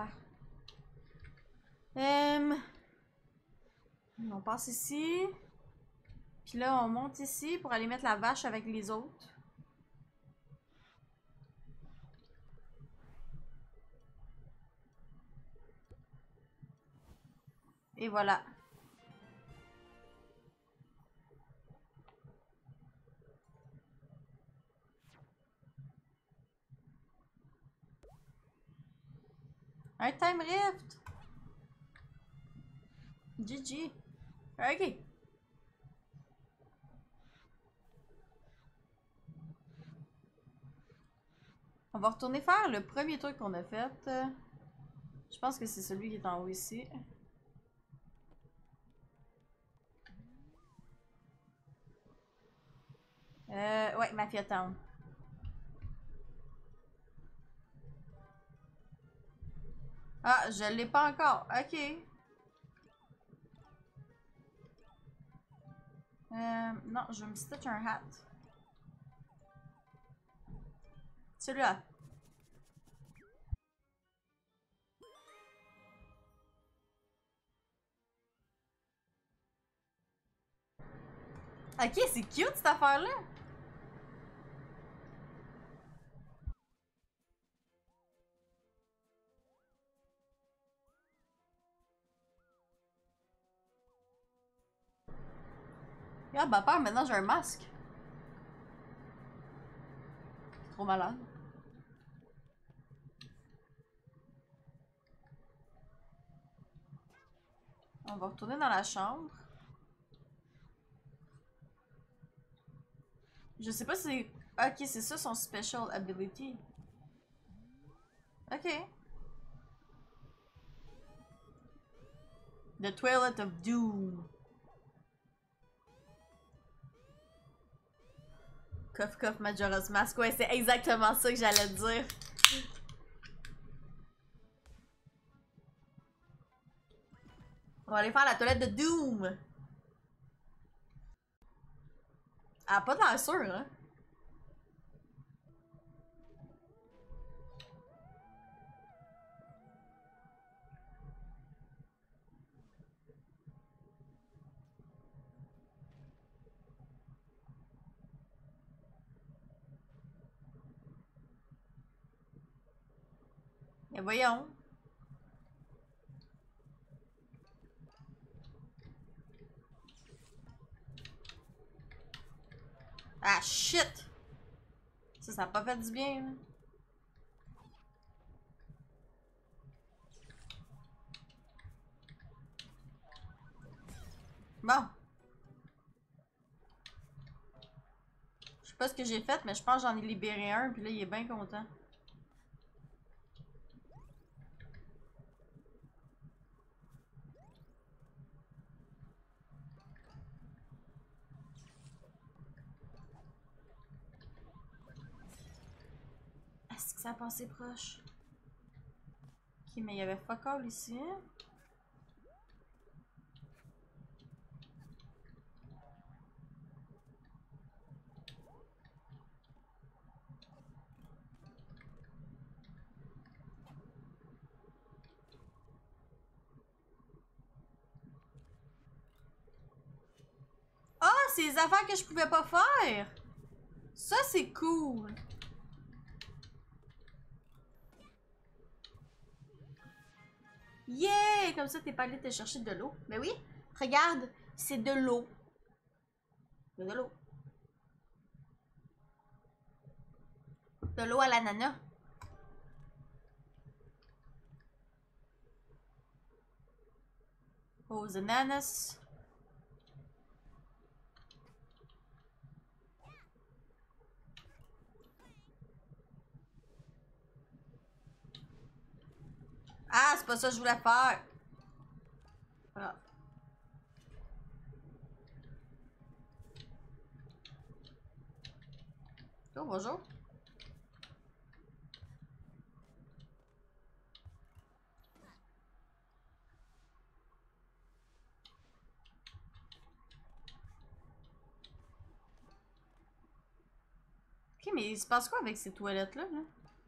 Euh... On passe ici. Puis là, on monte ici pour aller mettre la vache avec les autres. Et voilà. Un time rift. G G. Ok. On va retourner faire le premier truc qu'on a fait. Je pense que c'est celui qui est en haut ici. Euh, ouais, Mafia Town. Ah, je l'ai pas encore. Ok. Euh, non, je vais me stitch un hat. Celui-là. Ok, c'est cute cette affaire-là. Ah, bah peur, maintenant j'ai un masque. C'est trop malade. On va retourner dans la chambre. Je sais pas si c'est... Ok, c'est ça son special ability. Ok. The Toilet of Doom. Cough cough Majora's Mask. Ouais, c'est exactement ça que j'allais dire. On va aller faire la toilette de Doom. Elle a pas de l'air sûre, hein? Mais voyons. Ah, shit! Ça, ça a pas fait du bien, là. Bon. Je sais pas ce que j'ai fait, mais je pense que j'en ai libéré un, puis là, il est bien content. Est-ce que ça a passé proche? Ok, mais il y avait fuck all ici. Ah, oh, c'est les affaires que je pouvais pas faire! Ça, c'est cool! Yeah! Comme ça, t'es pas allé te chercher de l'eau. Mais oui, regarde, c'est de l'eau. C'est de l'eau. De l'eau à l'ananas. Aux ananas. pas ça que je voulais faire. Voilà. Oh, bonjour. Ok, mais il se passe quoi avec ces toilettes-là, là?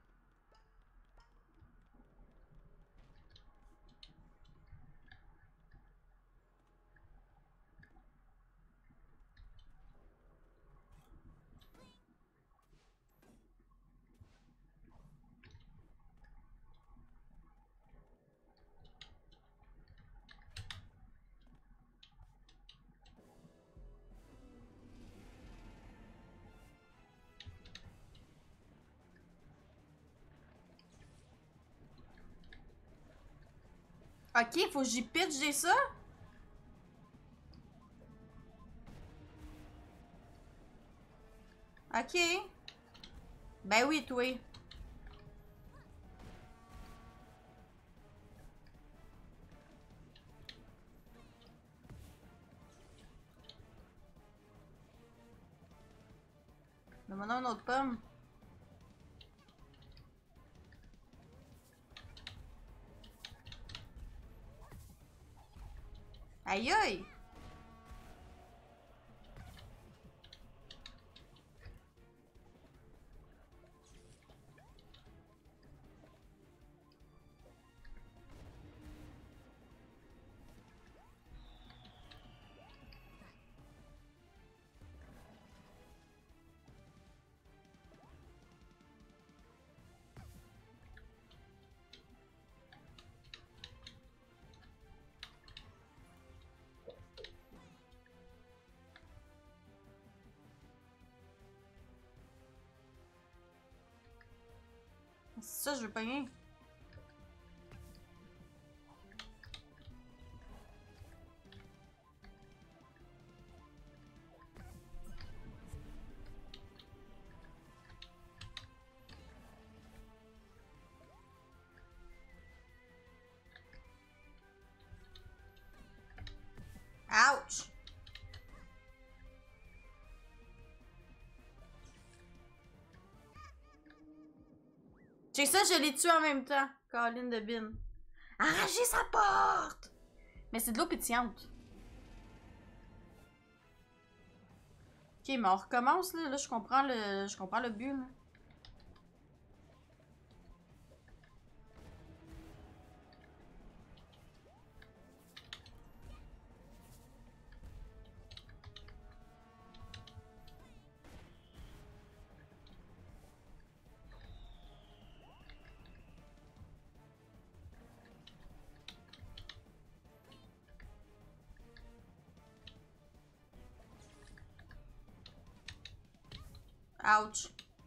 Ok, faut que j'y pitch j'ai ça? Ok. Ben oui, toi. Demandons une autre pomme. Aïe aïe! C'est ça, je veux pas rien. Ouch! J'ai ça, je l'ai tué en même temps. Colline de bin. Arrachez sa porte! Mais c'est de l'eau pétillante. Ok, mais on recommence là. Là, je comprends le. Je comprends le but là. Ouch.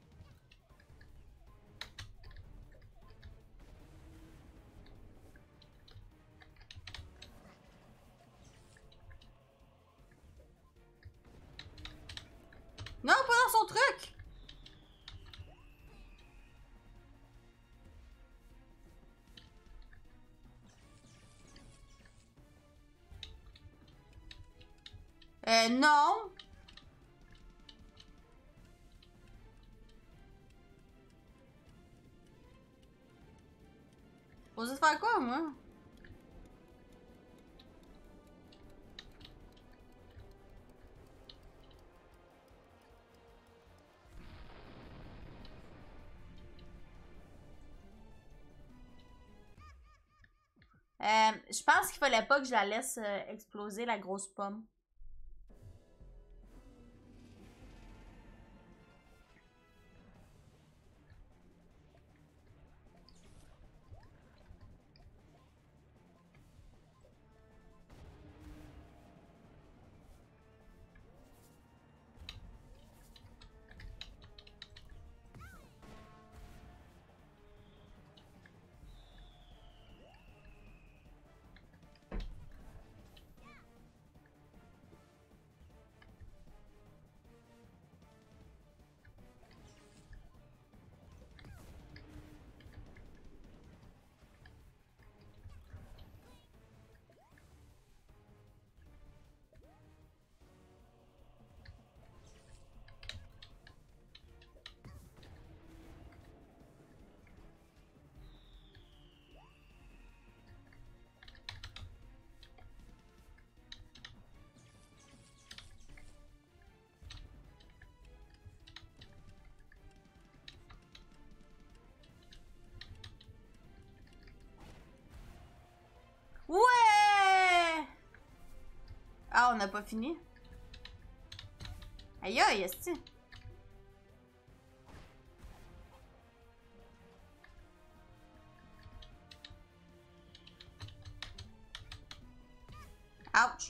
Non, pas dans son truc! Euh, non! Posez faire quoi, moi? Euh, je pense qu'il fallait pas que je la laisse euh, exploser, la grosse pomme. a pas fini. Aïe aïe, est-ce que... Ouch!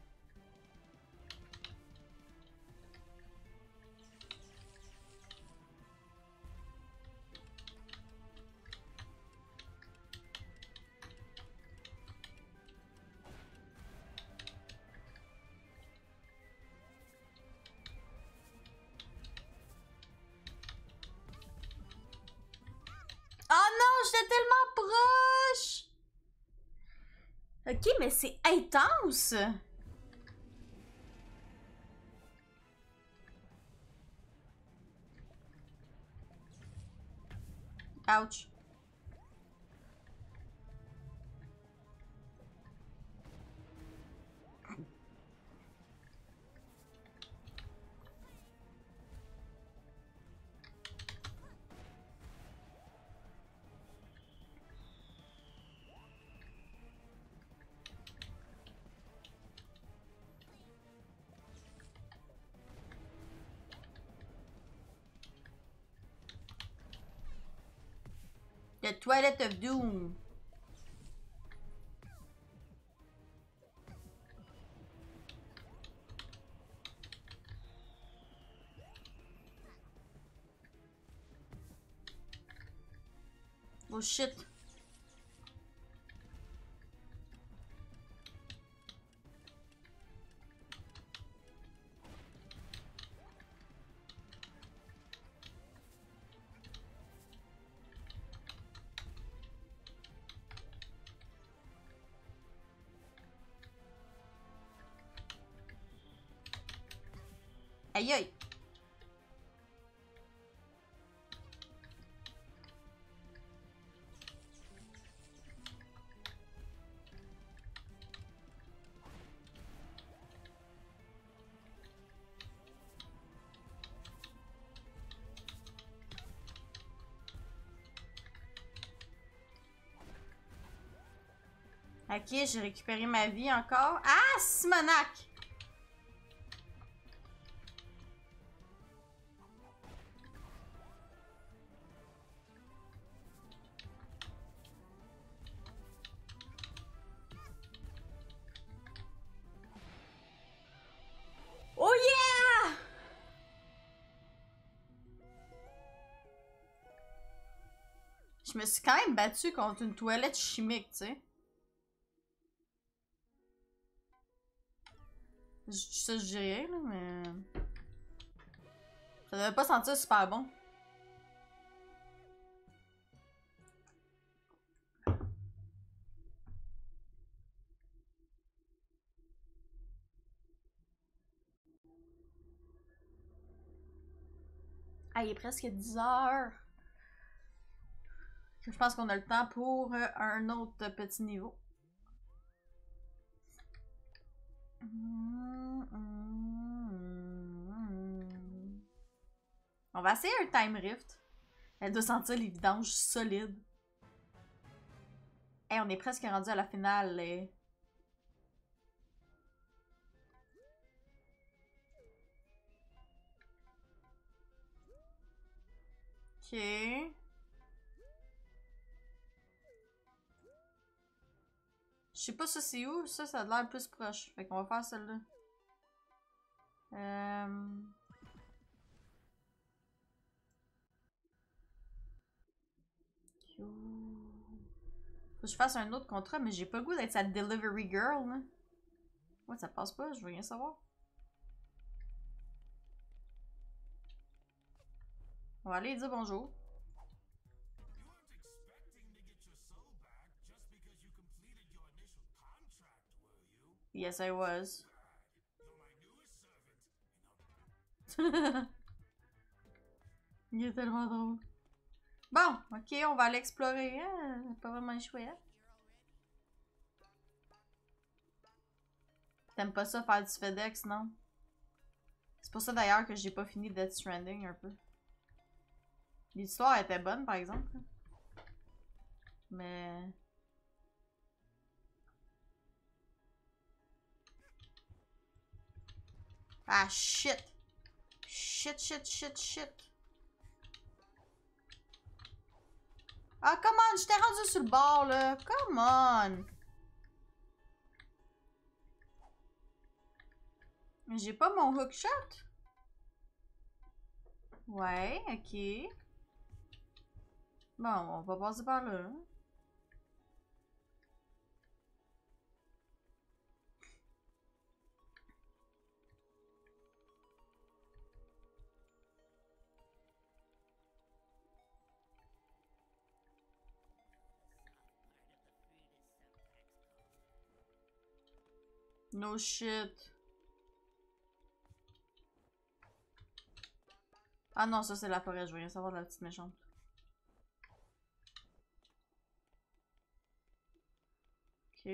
Oh non, j'étais tellement proche! Ok, mais c'est intense! Ouch. The Toilet of Doom. Oh shit. Aïe aïe. Ok, j'ai récupéré ma vie encore. Ah, Simonac! Oh yeah! Je me suis quand même battue contre une toilette chimique, tu sais. Ça, je dirais, là, mais... Ça devait pas sentir super bon. Ah, il est presque dix heures. Je pense qu'on a le temps pour euh, un autre petit niveau. Mmh, mmh, mmh. On va essayer un time rift. Elle doit sentir les vidanges solides. Hey, on est presque rendu à la finale. Là. Ok. Je sais pas ça c'est où. Ça, ça a l'air plus proche. Fait qu'on va faire celle-là. Euh... Faut que je fasse un autre contrat, mais j'ai pas le goût d'être sa delivery girl. Là. Ouais, ça passe pas, je veux rien savoir. On va aller dire bonjour. Yes, I was. Il est tellement drôle. Bon, ok, on va aller explorer. Hein? Pas vraiment échoué, hein? T'aimes pas ça faire du FedEx, non? C'est pour ça d'ailleurs que j'ai pas fini Death Stranding un peu. L'histoire était bonne, par exemple. Mais... Ah, shit. Shit, shit, shit, shit. Ah, come on, j'étais rendu sur le bord, là. Come on. Mais j'ai pas mon hookshot. Ouais, ok. Bon, on va passer par là. Hein. No shit. Ah non, ça c'est la forêt, je veux rien savoir de la petite méchante. Ok.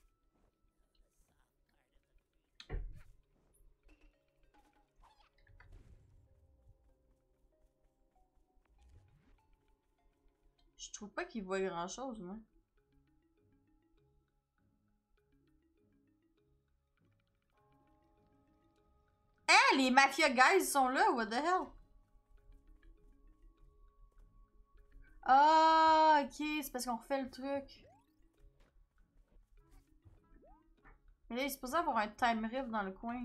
Je trouve pas qu'il voit grand chose, moi. Hein, les mafia guys sont là, what the hell? Ah, ok, c'est parce qu'on refait le truc. Mais là, il est supposé avoir un time rift dans le coin. Là.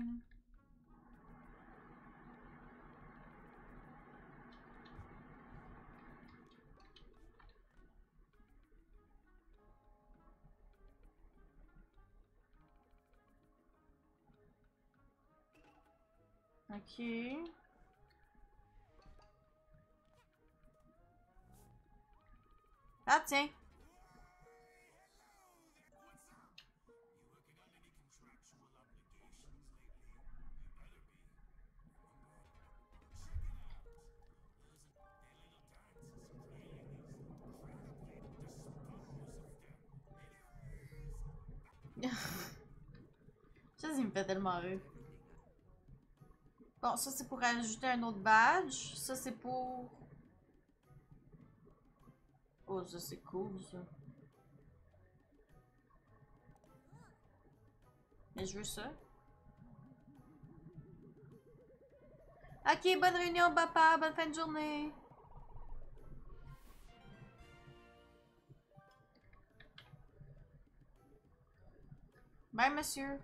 Ok. Ah, tiens. Ça, ça me fait tellement rire. Bon, ça c'est pour ajouter un autre badge. Ça c'est pour... Oh, ça c'est cool ça. Mais je veux ça. Ok, bonne réunion, papa. Bonne fin de journée. Bye, monsieur.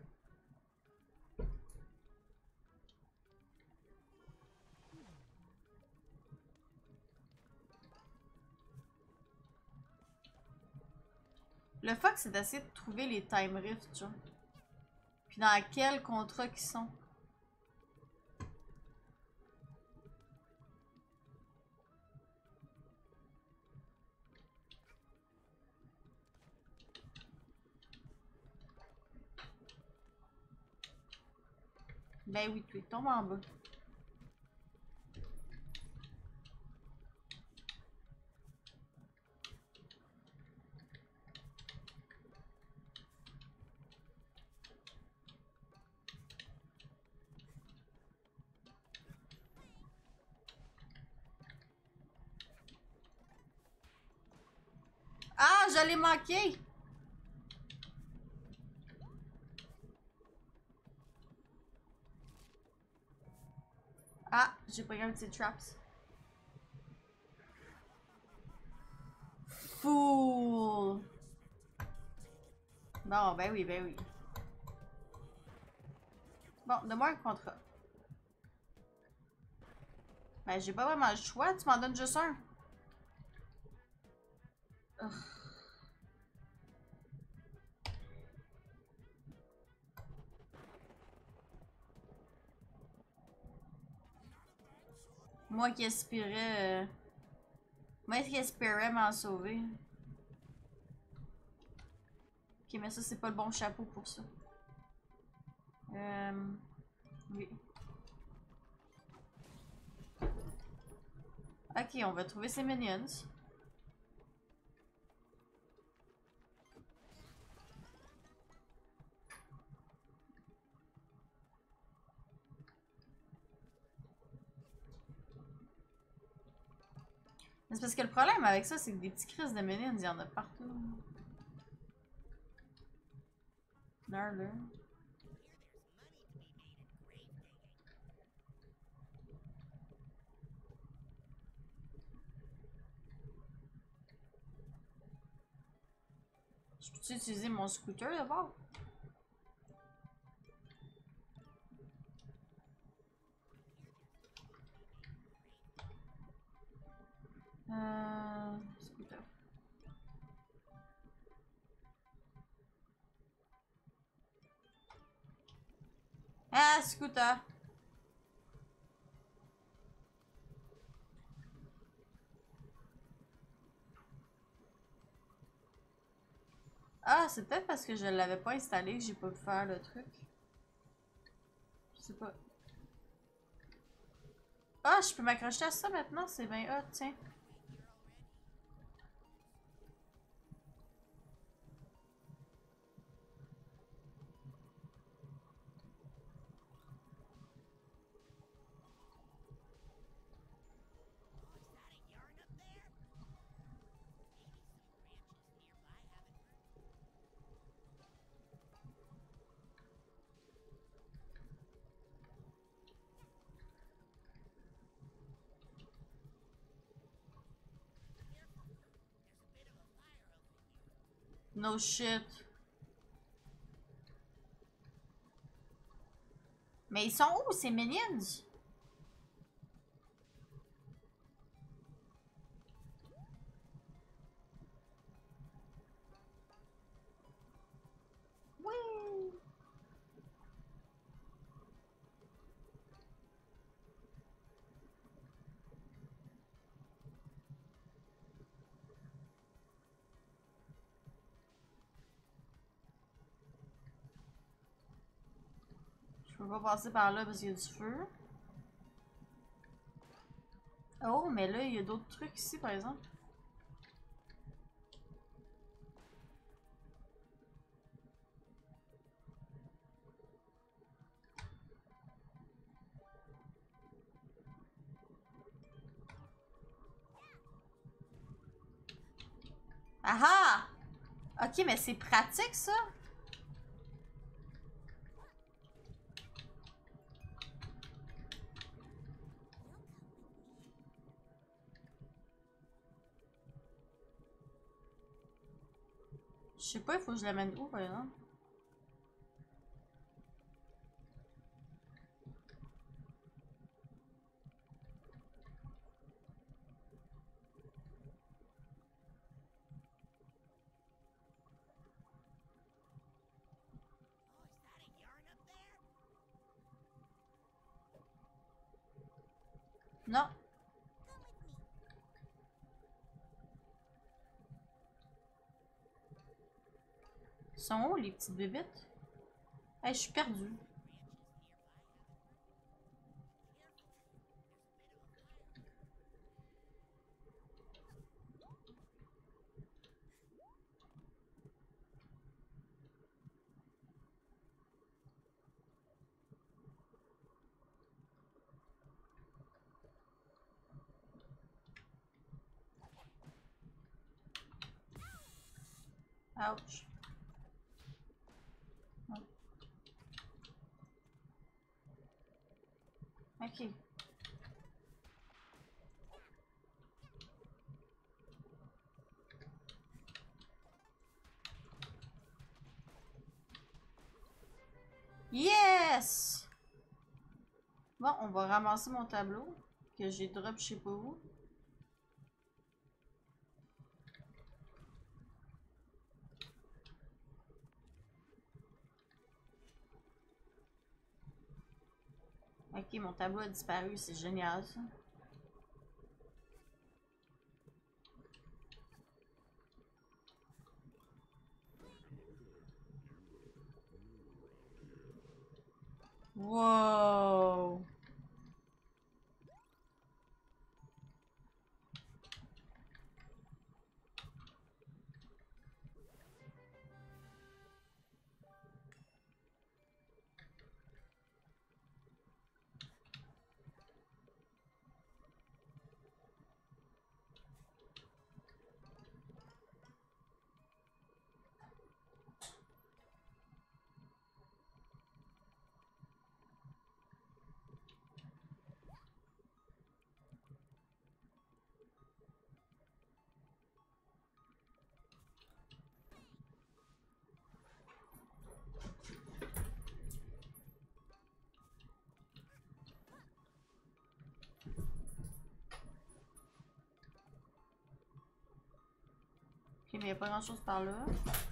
Le fuck, c'est d'essayer de trouver les time rifts, genre. Puis dans quel contrat qu'ils sont. Ben oui, tu tombes en bas. Ah, j'allais manquer! Ah, j'ai pas regardé ces traps. Fool! Bon, ben oui, ben oui. Bon, donne-moi un contrat. Ben, j'ai pas vraiment le choix, tu m'en donnes juste un. Ugh. Moi qui aspirais... Euh... Moi qui espérais m'en sauver. Ok, mais ça, c'est pas le bon chapeau pour ça. Euh... Oui. Ok, on va trouver ces minions. C'est parce que le problème avec ça, c'est que des petits crises de minions, il y en a partout. Là, là. Je peux utiliser mon scooter d'abord? Euh... Scooter. Ah, scooter! Ah, c'est peut-être parce que je l'avais pas installé que j'ai pas pu faire le truc. Je sais pas. Ah, je peux m'accrocher à ça maintenant, c'est bien hot, tiens. No shit. Mais ils sont où ces minions? Oui. Je peux pas passer par là parce qu'il y a du feu. Oh, mais là, il y a d'autres trucs ici, par exemple. Ah ah! Ok, mais c'est pratique, ça? Je sais pas, il faut que je l'amène où, par exemple? Non. Ils sont où, les petites bébites? Hey, je suis perdue. Ouch. Ok. Yes! Bon, on va ramasser mon tableau que j'ai drop je sais pas où. Ok, mon tableau a disparu, c'est génial ça. Wow! mais y a pas grand chose par là.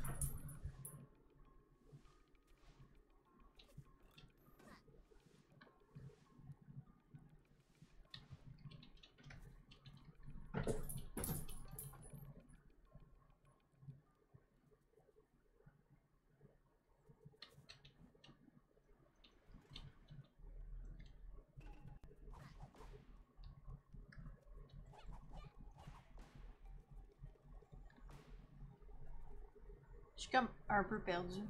Je suis comme un peu perdue.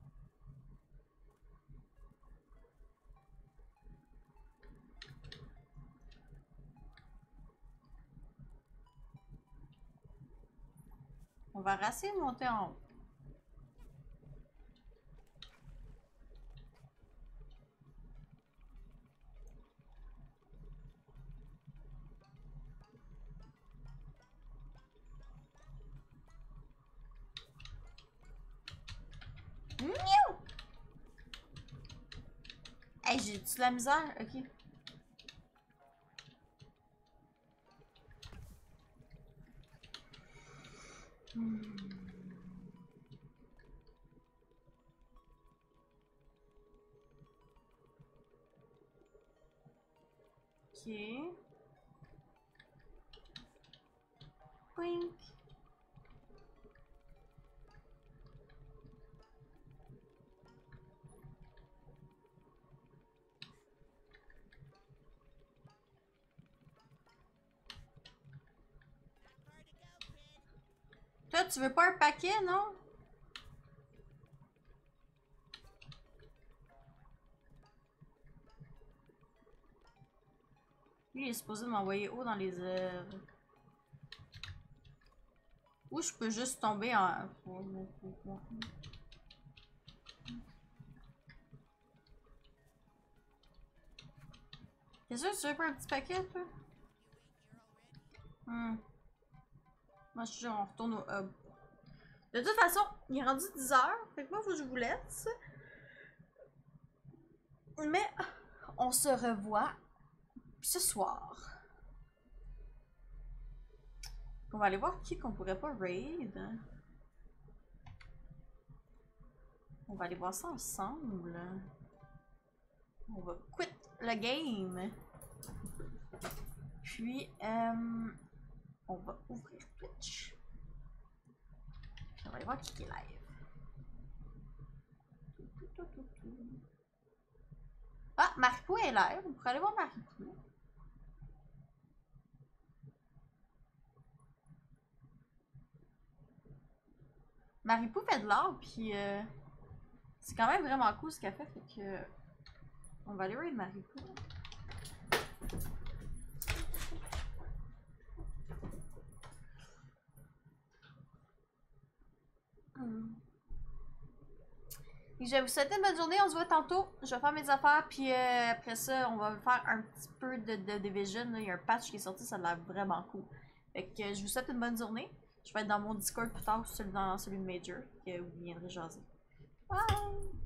On va rasser et monter en haut. Miaou! Hey, j'ai-tu de la misère? Ok. Hmm. Ok. Wink. Toi, tu veux pas un paquet, non? Lui, il est supposé m'envoyer haut dans les airs. Ou je peux juste tomber en... Qu'est-ce que tu veux pas un petit paquet, toi? Hmm. Moi, je suis on retourne au hub. De toute façon, il est rendu dix heures. Fait que moi, faut que je vous laisse. Mais on se revoit ce soir. On va aller voir qui qu'on pourrait pas raid. On va aller voir ça ensemble. On va quit le game. Puis, euh, on va ouvrir Twitch. Puis on va aller voir qui est live. Ah, Maripou est live. On pourrait aller voir Maripou. Maripou fait de l'art, puis euh, c'est quand même vraiment cool ce qu'elle fait. Fait que on va aller raid Maripou. Hmm. Je vais vous souhaiter une bonne journée. On se voit tantôt. Je vais faire mes affaires. Puis euh, après ça, on va faire un petit peu de, de Division. Là. Il y a un patch qui est sorti. Ça a l'air vraiment cool. Fait que euh, je vous souhaite une bonne journée. Je vais être dans mon Discord plus tard. Celui, dans celui de Major. Que vous viendrez jaser. Bye!